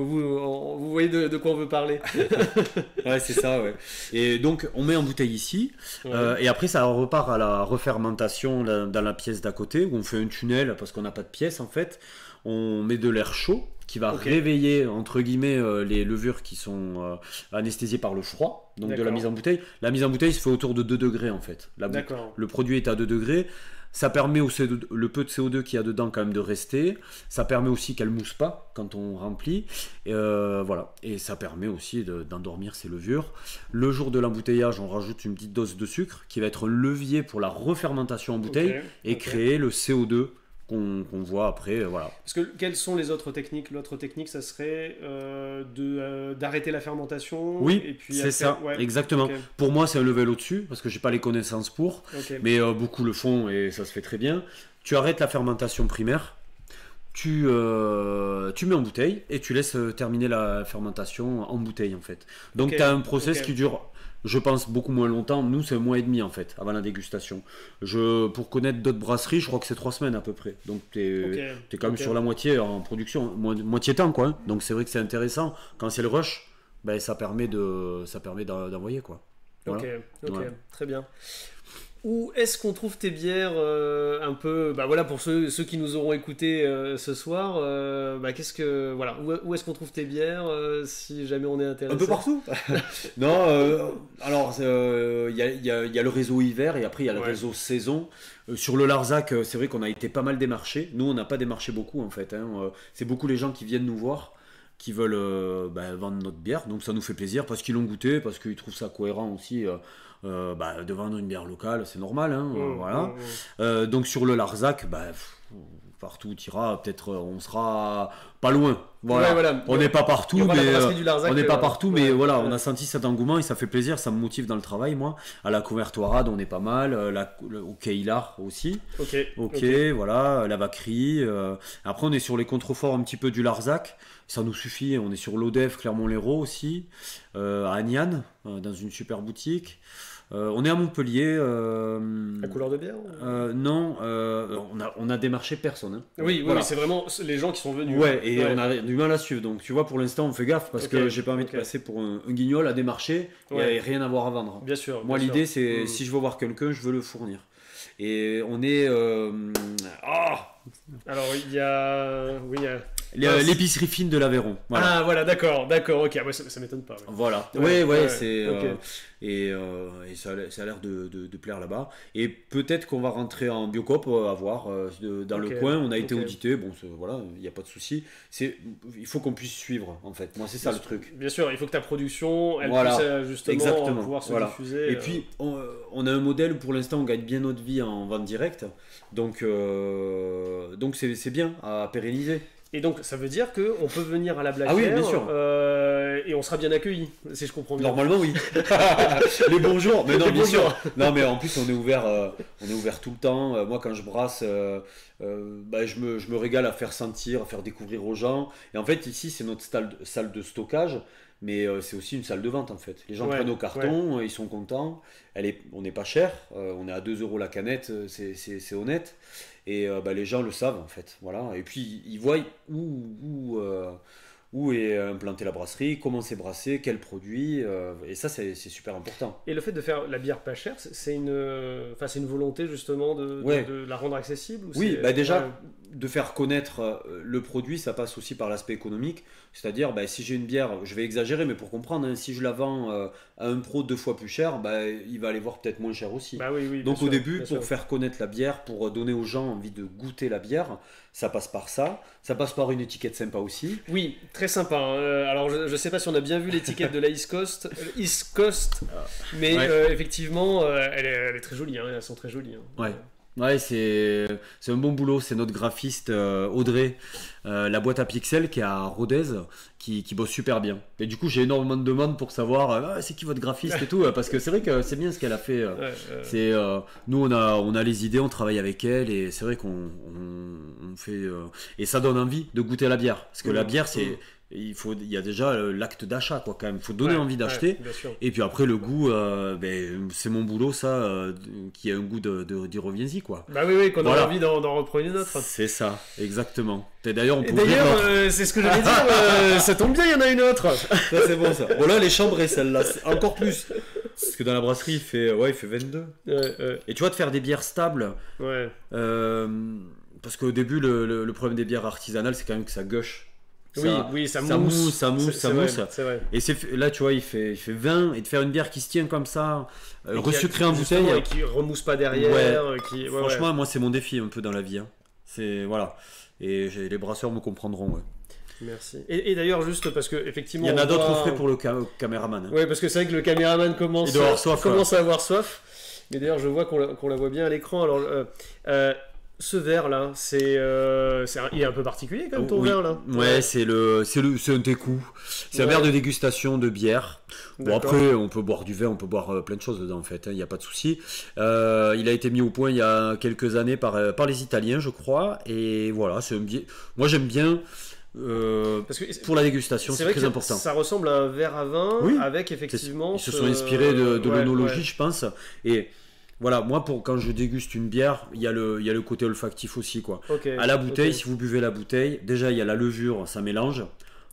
vous voyez de quoi on veut parler. Ouais, c'est ça, ouais. Et donc on met en bouteille ici, et après ça repart à la refermentation dans la pièce d'à côté, où on fait un tunnel parce qu'on n'a pas de pièce en fait. On met de l'air chaud qui va réveiller entre guillemets les levures qui sont anesthésiées par le froid, donc de la mise en bouteille. La mise en bouteille se fait autour de 2 degrés en fait. Le produit est à 2 degrés. Ça permet le peu de CO2 qu'il y a dedans quand même de rester. Ça permet aussi qu'elle mousse pas quand on remplit. Voilà. Et ça permet aussi d'endormir ces levures. Le jour de l'embouteillage, on rajoute une petite dose de sucre qui va être un levier pour la refermentation en bouteille et créer le CO2 qu'on voit après, voilà. Parce que quelles sont les autres techniques? L'autre technique, ça serait d'arrêter la fermentation. Oui, et puis c'est ça, exactement. Pour moi, c'est un level au-dessus, parce que j'ai pas les connaissances pour, mais beaucoup le font et ça se fait très bien. Tu arrêtes la fermentation primaire, tu mets en bouteille et tu laisses terminer la fermentation en bouteille en fait. Donc tu as un process qui dure... Je pense beaucoup moins longtemps. Nous, c'est 1 mois et demi en fait, avant la dégustation. Pour connaître d'autres brasseries, je crois que c'est 3 semaines à peu près. Donc, t'es quand même sur la moitié en production, moitié temps quoi. Donc, c'est vrai que c'est intéressant. Quand c'est le rush, ça permet d'envoyer quoi. Voilà. Ok, Ouais. très bien. Où est-ce qu'on trouve tes bières un peu, bah voilà, pour ceux qui nous auront écoutés ce soir, bah voilà, où est-ce qu'on trouve tes bières si jamais on est intéressé? Un peu partout. Non, alors il y a le réseau hiver et après il y a le Ouais. réseau saison. Sur le Larzac, c'est vrai qu'on a été pas mal démarchés. Nous, on n'a pas démarché beaucoup en fait, hein. C'est beaucoup les gens qui viennent nous voir, qui veulent vendre notre bière. Donc ça nous fait plaisir parce qu'ils l'ont goûté, parce qu'ils trouvent ça cohérent aussi. De vendre une bière locale, c'est normal, hein, voilà. Donc sur le Larzac, partout où tu iras, peut-être on sera pas loin. Voilà. Ouais, voilà. On n'est pas partout, Il y aura la mais brasserie du Larzac, on n'est pas partout, mais ouais, voilà, ouais. on a senti cet engouement et ça fait plaisir, ça me motive dans le travail, moi. À la Couvertoirade, on est pas mal, au Quai Hilar aussi. Ok, voilà, la Vacquerie. Après, on est sur les contreforts un petit peu du Larzac, ça nous suffit. On est sur l'Odef, Clermont-Lérault aussi, à Agnan, dans une super boutique. On est à Montpellier. La couleur de bière Non, on a démarché personne, hein. Oui, Voilà. c'est vraiment les gens qui sont venus. Ouais, et on a du mal à suivre. Donc, tu vois, pour l'instant, on fait gaffe parce que j'ai pas envie de passer pour un guignol à démarcher et rien avoir à vendre. Bien sûr. Moi, bien l'idée, sûr. c'est si je veux voir quelqu'un, je veux le fournir. Et on est. Alors, il y a. Oui, il y a... L'épicerie fine de l'Aveyron. Voilà. Ah, voilà, d'accord, ok. Ouais, ça m'étonne pas. Ouais. Voilà. Ouais, c'est. ok. Et ça a l'air de plaire là-bas. Et peut-être qu'on va rentrer en Biocop à voir dans le coin. On a été audité. Bon, voilà, il n'y a pas de souci. Il faut qu'on puisse suivre, en fait. Moi, c'est ça le truc. Bien sûr, il faut que ta production, elle Voilà. puisse justement Exactement. pouvoir se Voilà. diffuser. Et puis, on a un modèle, pour l'instant, on gagne bien notre vie en vente directe. Donc c'est bien à pérenniser. Et donc, ça veut dire qu'on peut venir à la Black Ah oui, Bear, bien sûr. et on sera bien accueilli, si je comprends bien. Normalement, oui. Les bonjours. Mais non, Les bien sûr. bonjours. Non, mais en plus, on est ouvert tout le temps. Moi, quand je brasse, je me régale à faire sentir, à faire découvrir aux gens. Et en fait, ici, c'est notre salle de stockage. Mais c'est aussi une salle de vente en fait. Les gens prennent nos cartons, ils sont contents. On n'est pas cher, on est à 2 € la canette, c'est honnête. Et les gens le savent en fait. Voilà. Et puis ils voient où est implantée la brasserie, comment c'est brassé, quels produits. Et ça, c'est super important. Et le fait de faire la bière pas chère, c'est une volonté justement de la rendre accessible ou Oui, déjà, de faire connaître le produit, ça passe aussi par l'aspect économique. C'est-à-dire, si j'ai une bière, je vais exagérer, mais pour comprendre, hein, si je la vends à un pro 2 fois plus cher, il va aller voir peut-être moins cher aussi. Oui, Donc au début, pour faire connaître la bière, pour donner aux gens envie de goûter la bière, ça passe par ça. Ça passe par une étiquette sympa aussi. Oui, très sympa. Hein. Alors je ne sais pas si on a bien vu l'étiquette de la East Coast, mais effectivement, elle est très jolie. Hein. Elles sont très jolies. Hein. Ouais. Ouais, c'est un bon boulot. C'est notre graphiste Audrey, la boîte à pixels qui est à Rodez, qui bosse super bien. Et du coup, j'ai énormément de demandes pour savoir c'est qui votre graphiste et tout, parce que c'est vrai que c'est bien ce qu'elle a fait. Nous, on a les idées, on travaille avec elle, et c'est vrai qu'on fait et ça donne envie de goûter la bière, parce que la bière, il y a déjà l'acte d'achat quoi quand même. Il faut donner envie d'acheter. Et puis après le goût, c'est mon boulot ça, qui a un goût d'y reviens-y quoi. Oui, qu'on a envie d'en reprendre une autre. C'est ça, exactement. D'ailleurs, c'est ce que j'allais dire. Ça tombe bien, il y en a une autre. Ça c'est bon ça. Bon là les chambres et celle-là, encore plus. Parce que dans la brasserie il fait 22. Et tu vois de faire des bières stables. Parce qu'au début le problème des bières artisanales c'est quand même que ça gâche. Ça mousse. C'est vrai. Et là, tu vois, il fait 20 et de faire une bière qui se tient comme ça, resucrée en bouteille. Et qui remousse pas derrière. Franchement, moi, c'est mon défi un peu dans la vie. Hein. Voilà. Et les brasseurs me comprendront. Ouais. Merci. Et d'ailleurs, juste parce que effectivement. Il y en a d'autres frais pour le caméraman. Hein. Oui, parce que c'est vrai que le caméraman commence à avoir soif. Mais d'ailleurs, je vois qu'on la voit bien à l'écran. Alors. Ce verre là, il est un peu particulier comme ton verre là. Ouais, c'est un découp. C'est un verre de dégustation de bière. Bon après, on peut boire du vin, on peut boire plein de choses dedans en fait. Il n'y a pas de souci. Il a été mis au point il y a quelques années par les Italiens, je crois. Et voilà, moi j'aime bien. Parce que pour la dégustation, c'est très important. Ça ressemble à un verre à vin avec effectivement. Ils se sont inspirés de l'œnologie, je pense. Et voilà, moi quand je déguste une bière, il y a le côté olfactif aussi quoi. À la bouteille, si vous buvez la bouteille, déjà il y a la levure, ça mélange.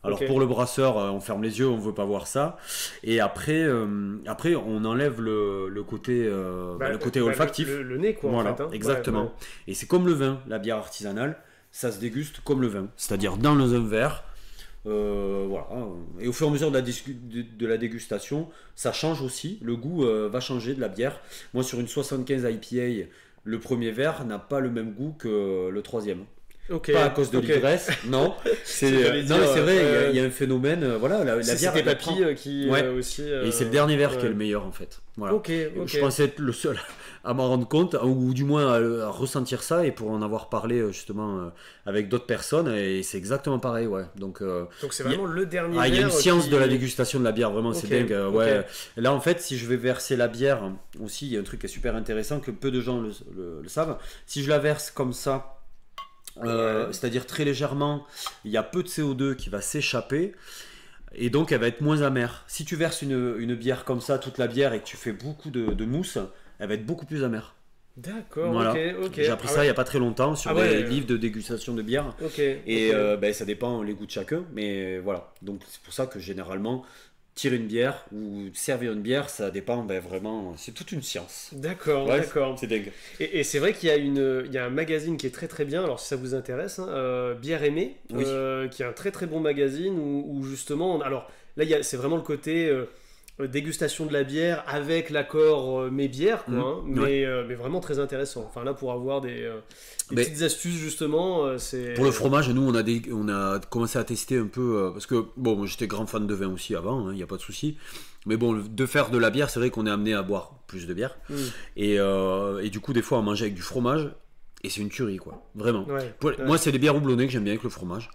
Alors Ok. pour le brasseur, on ferme les yeux, on veut pas voir ça. Et après on enlève le côté, le côté olfactif. Le nez, quoi, Voilà, en fait. Hein. exactement. Ouais, Et c'est comme le vin, la bière artisanale, ça se déguste comme le vin, c'est-à-dire dans un verre. Voilà. Et au fur et à mesure de la dégustation, ça change aussi. Le goût va changer de la bière. Moi, sur une 75 IPA, le premier verre n'a pas le même goût que le troisième. Ok. Pas à cause de Ok. l'ivresse, non. J'allais Non, dire, mais c'est vrai, il y a un phénomène. Voilà, la bière. C'était elle Papy prend- qui Ouais. aussi. Et c'est le dernier verre qui est ouais. le meilleur en fait. Voilà. Ok, ok. Je pensais être le seul à m'en rendre compte, ou du moins à ressentir ça, et pour en avoir parlé justement avec d'autres personnes, et c'est exactement pareil, ouais. Donc Donc c'est il y a- vraiment le dernier il y a une verre science qui- de la dégustation de la bière, vraiment, c'est Ok, dingue. ok. Ouais. Là, en fait, si je vais verser la bière, aussi, il y a un truc qui est super intéressant, que peu de gens le savent. Si je la verse comme ça, c'est-à-dire très légèrement, il y a peu de CO2 qui va s'échapper. Et donc elle va être moins amère. Si tu verses une bière comme ça, toute la bière, et que tu fais beaucoup de mousse, elle va être beaucoup plus amère. D'accord, Voilà. ok, ok. J'ai appris Ah ça il ouais. n'y a pas très longtemps sur Ah des ouais. livres de dégustation de bière. Ok. Et ok. ben, ça dépend les goûts de chacun. Mais voilà. Donc c'est pour ça que généralement, tirer une bière ou servir une bière, ça dépend vraiment. C'est toute une science. D'accord, Ouais, d'accord. c'est dingue. Et c'est vrai il y a un magazine qui est très très bien, alors si ça vous intéresse, hein, Bière Aimée, Oui. qui est un très très bon magazine où justement, alors là c'est vraiment le côté dégustation de la bière avec l'accord mes bières, quoi, hein, mais vraiment très intéressant. Enfin là pour avoir des Mais- petites astuces justement, c'est... Pour le fromage, nous, on a commencé à tester un peu, parce que, bon, moi, j'étais grand fan de vin aussi avant, il n'y a pas de souci. Mais bon, de faire de la bière, c'est vrai qu'on est amené à boire plus de bière. Mm. Et du coup, des fois, on mangeait avec du fromage, et c'est une tuerie, quoi. Vraiment. Ouais, Pour- ouais. Moi, c'est des bières houblonnées que j'aime bien avec le fromage.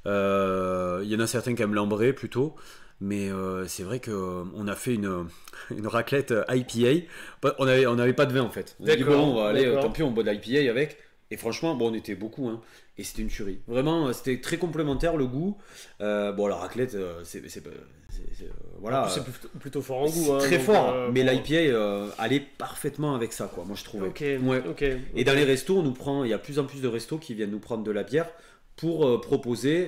Il y en a certains qui aiment l'ambré plutôt. Mais c'est vrai qu'on a fait une raclette IPA. On avait pas de vin en fait. On a dit D'accord, bon, on va aller, d'accord. tant pis, on boit de l'IPA avec. Et franchement, bon, on était beaucoup, hein, et c'était une tuerie. Vraiment, c'était très complémentaire le goût. Bon, la raclette, voilà. En plus, c'est plutôt fort en goût. Hein, Très donc, fort, mais bon. l'IPA allait parfaitement avec ça, quoi. Moi, je trouvais. Ok, Ouais. ok. Et dans les restos, il y a de plus en plus de restos qui viennent nous prendre de la bière pour proposer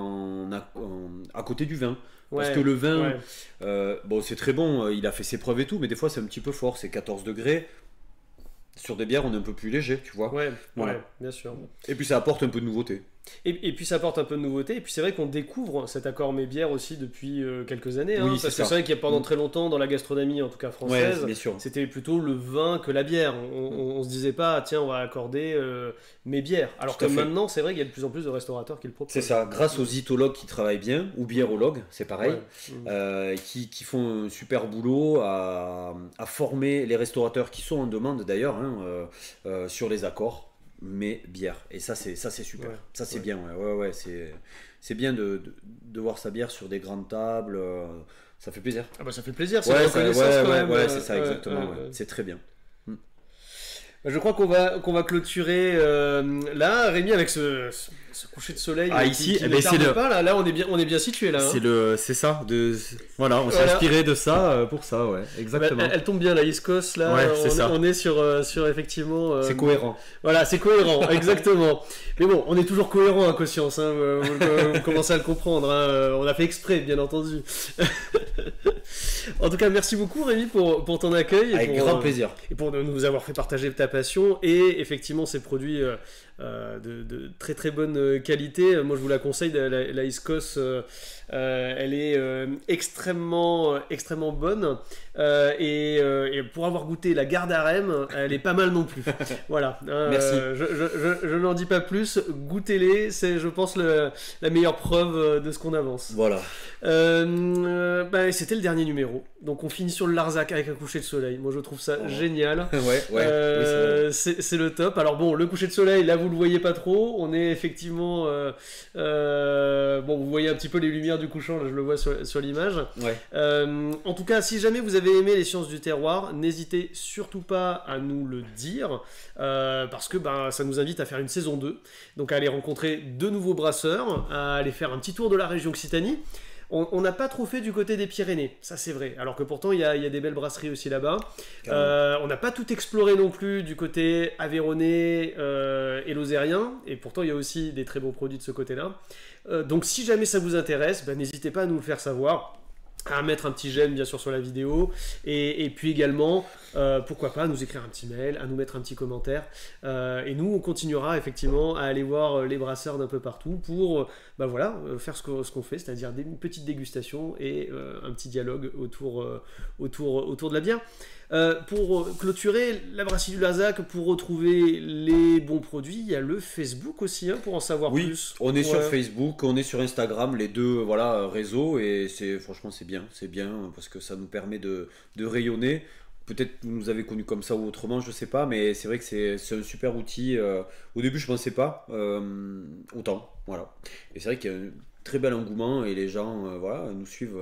à côté du vin. Parce Ouais, que le vin, ouais. bon, c'est très bon, il a fait ses preuves et tout, mais des fois c'est un petit peu fort, c'est 14 degrés. Sur des bières, on est un peu plus léger, tu vois. Ouais, Voilà. ouais, bien sûr. Et puis ça apporte un peu de nouveauté. Et puis ça apporte un peu de nouveauté. Et puis c'est vrai qu'on découvre cet accord mes bières aussi depuis quelques années. Hein, Oui, parce c'est que ça. c'est vrai qu'il y a pendant très longtemps, dans la gastronomie en tout cas Ouais, française, bien sûr. c'était plutôt le vin que la bière. On se disait pas, tiens, on va accorder mes bières. Alors Tout que à fait. maintenant, c'est vrai qu'il y a de plus en plus de restaurateurs qui le proposent. C'est ça, grâce aux itologues qui travaillent bien, ou biérologues, c'est pareil, Ouais. qui font un super boulot à former les restaurateurs qui sont en demande d'ailleurs sur les accords, mais bière. Et ça c'est super. Ouais. Ça c'est Ouais. bien, ouais, c'est bien de voir sa bière sur des grandes tables, ça fait plaisir. Ah bah ça fait plaisir, c'est Ouais, une reconnaissance quand même. c'est ça exactement, ouais. C'est très bien. Je crois qu'on va clôturer là, Rémi, avec ce coucher de soleil Ah, qui ici, qui eh ne ben, tarde c'est le- pas, là on est bien situé là. Hein. C'est ça, voilà, on s'est Voilà. inspiré de ça pour ça, ouais, Bah, exactement. elle tombe bien la East Coast là, Ouais, c'est ça. on est sur effectivement. C'est cohérent. Voilà, c'est cohérent, exactement. Mais bon, on est toujours cohérent à Conscience, hein, vous commencez à le comprendre, hein, on a fait exprès, bien entendu. En tout cas, merci beaucoup Rémi pour ton accueil. Avec pour, grand plaisir. Et pour nous avoir fait partager ta passion et effectivement ces produits de très très bonne qualité. Moi je vous la conseille, la East Coast, elle est extrêmement bonne et pour avoir goûté la Gardarem, elle est pas mal non plus. Voilà. Merci. Je n'en dis pas plus, goûtez-les, c'est je pense la meilleure preuve de ce qu'on avance. Voilà. C'était le dernier numéro, donc on finit sur le Larzac avec un coucher de soleil. Moi je trouve ça génial. Ouais, oui, c'est vrai. C'est le top. Alors bon, le coucher de soleil, là vous le voyez pas trop. On est effectivement, bon, vous voyez un petit peu les lumières du couchant. Là, je le vois sur l'image. Ouais. En tout cas, si jamais vous avez aimé les sciences du terroir, n'hésitez surtout pas à nous le dire, parce que ça nous invite à faire une saison 2. Donc à aller rencontrer de nouveaux brasseurs, à aller faire un petit tour de la région Occitanie. On n'a pas trop fait du côté des Pyrénées, ça c'est vrai. Alors que pourtant, il y a des belles brasseries aussi là-bas. On n'a pas tout exploré non plus du côté aveyronnais et lozérien. Et pourtant, il y a aussi des très bons produits de ce côté-là. Donc si jamais ça vous intéresse, n'hésitez pas à nous le faire savoir, à mettre un petit j'aime bien sûr sur la vidéo, et puis également pourquoi pas nous écrire un petit mail, à nous mettre un petit commentaire, et nous on continuera effectivement à aller voir les brasseurs d'un peu partout pour voilà, faire ce qu'on fait, c'est-à-dire une petite dégustation et un petit dialogue autour de la bière. Pour clôturer la brasserie du Larzac, pour retrouver les bons produits, il y a le Facebook aussi, hein, pour en savoir plus. On est sur Facebook, on est sur Instagram, les deux réseaux, et franchement c'est bien parce que ça nous permet de rayonner. Peut-être que vous nous avez connus comme ça ou autrement, je sais pas, mais c'est vrai que c'est un super outil. Au début je pensais pas autant, voilà. Et c'est vrai qu'il y a un très bel engouement et les gens nous suivent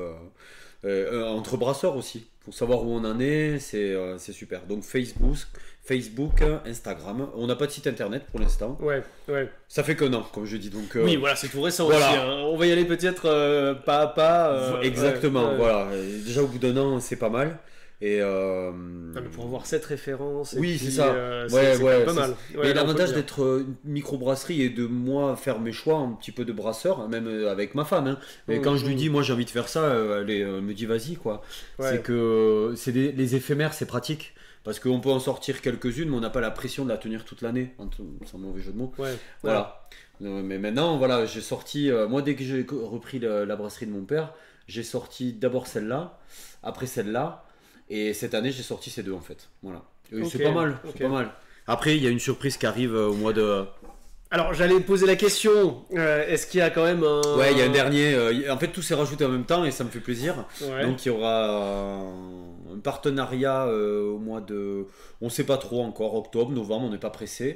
entre brasseurs aussi. Pour savoir où on en est, c'est super. Donc Facebook, Instagram. On n'a pas de site internet pour l'instant. Ouais. Ça fait qu'un an, comme je dis. Donc, oui, voilà, c'est tout récent aussi. Hein. On va y aller peut-être pas à pas. Exactement, voilà. Déjà au bout d'un an, c'est pas mal. Et mais pour avoir cette référence, c'est ça. C'est pas mal. Et l'avantage d'être une microbrasserie et de moi faire mes choix un petit peu de brasseur, même avec ma femme. Hein. Et quand je lui dis, moi j'ai envie de faire ça, elle me dit vas-y quoi. C'est que les éphémères, c'est pratique. Parce qu'on peut en sortir quelques-unes, mais on n'a pas la pression de la tenir toute l'année, sans mauvais jeu de mots. Voilà. Mais maintenant, j'ai sorti, moi dès que j'ai repris la brasserie de mon père, j'ai sorti d'abord celle-là, après celle-là. Et cette année, j'ai sorti ces deux en fait. Voilà. C'est pas mal. C'est pas mal. Après, il y a une surprise qui arrive au mois de. Alors, j'allais poser la question. Est-ce qu'il y a quand même un. Ouais, il y a un dernier. En fait, tout s'est rajouté en même temps et ça me fait plaisir. Donc, il y aura un partenariat au mois de. On sait pas trop encore, octobre, novembre, on n'est pas pressé.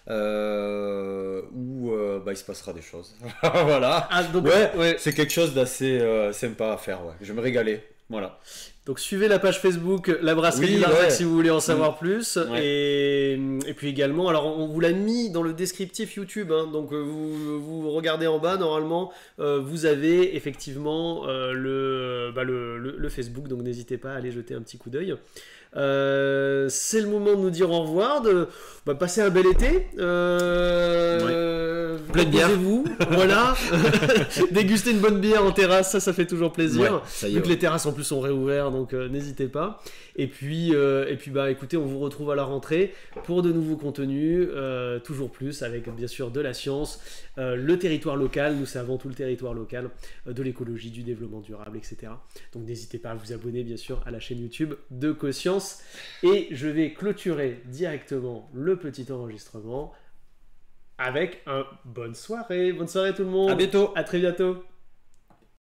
Où il se passera des choses. Voilà. Ah, donc, c'est quelque chose d'assez sympa à faire. Ouais. Je vais me régaler. Voilà. Donc suivez la page Facebook La Brasserie du Larzac si vous voulez en savoir plus. Et puis également, alors on vous l'a mis dans le descriptif YouTube, hein, donc vous regardez en bas, normalement vous avez effectivement le Facebook, donc n'hésitez pas à aller jeter un petit coup d'œil. C'est le moment de nous dire au revoir, de passer un bel été. Plein de bière. Vous, voilà. Déguster une bonne bière en terrasse, ça fait toujours plaisir. Vu que les terrasses en plus sont réouvertes, donc n'hésitez pas. Et puis écoutez, on vous retrouve à la rentrée pour de nouveaux contenus, toujours plus avec bien sûr de la science, le territoire local. Nous c'est avant tout le territoire local, de l'écologie, du développement durable, etc. Donc n'hésitez pas à vous abonner bien sûr à la chaîne YouTube de Coscience. Et je vais clôturer directement le petit enregistrement avec un bonne soirée. Bonne soirée tout le monde. À bientôt. À très bientôt.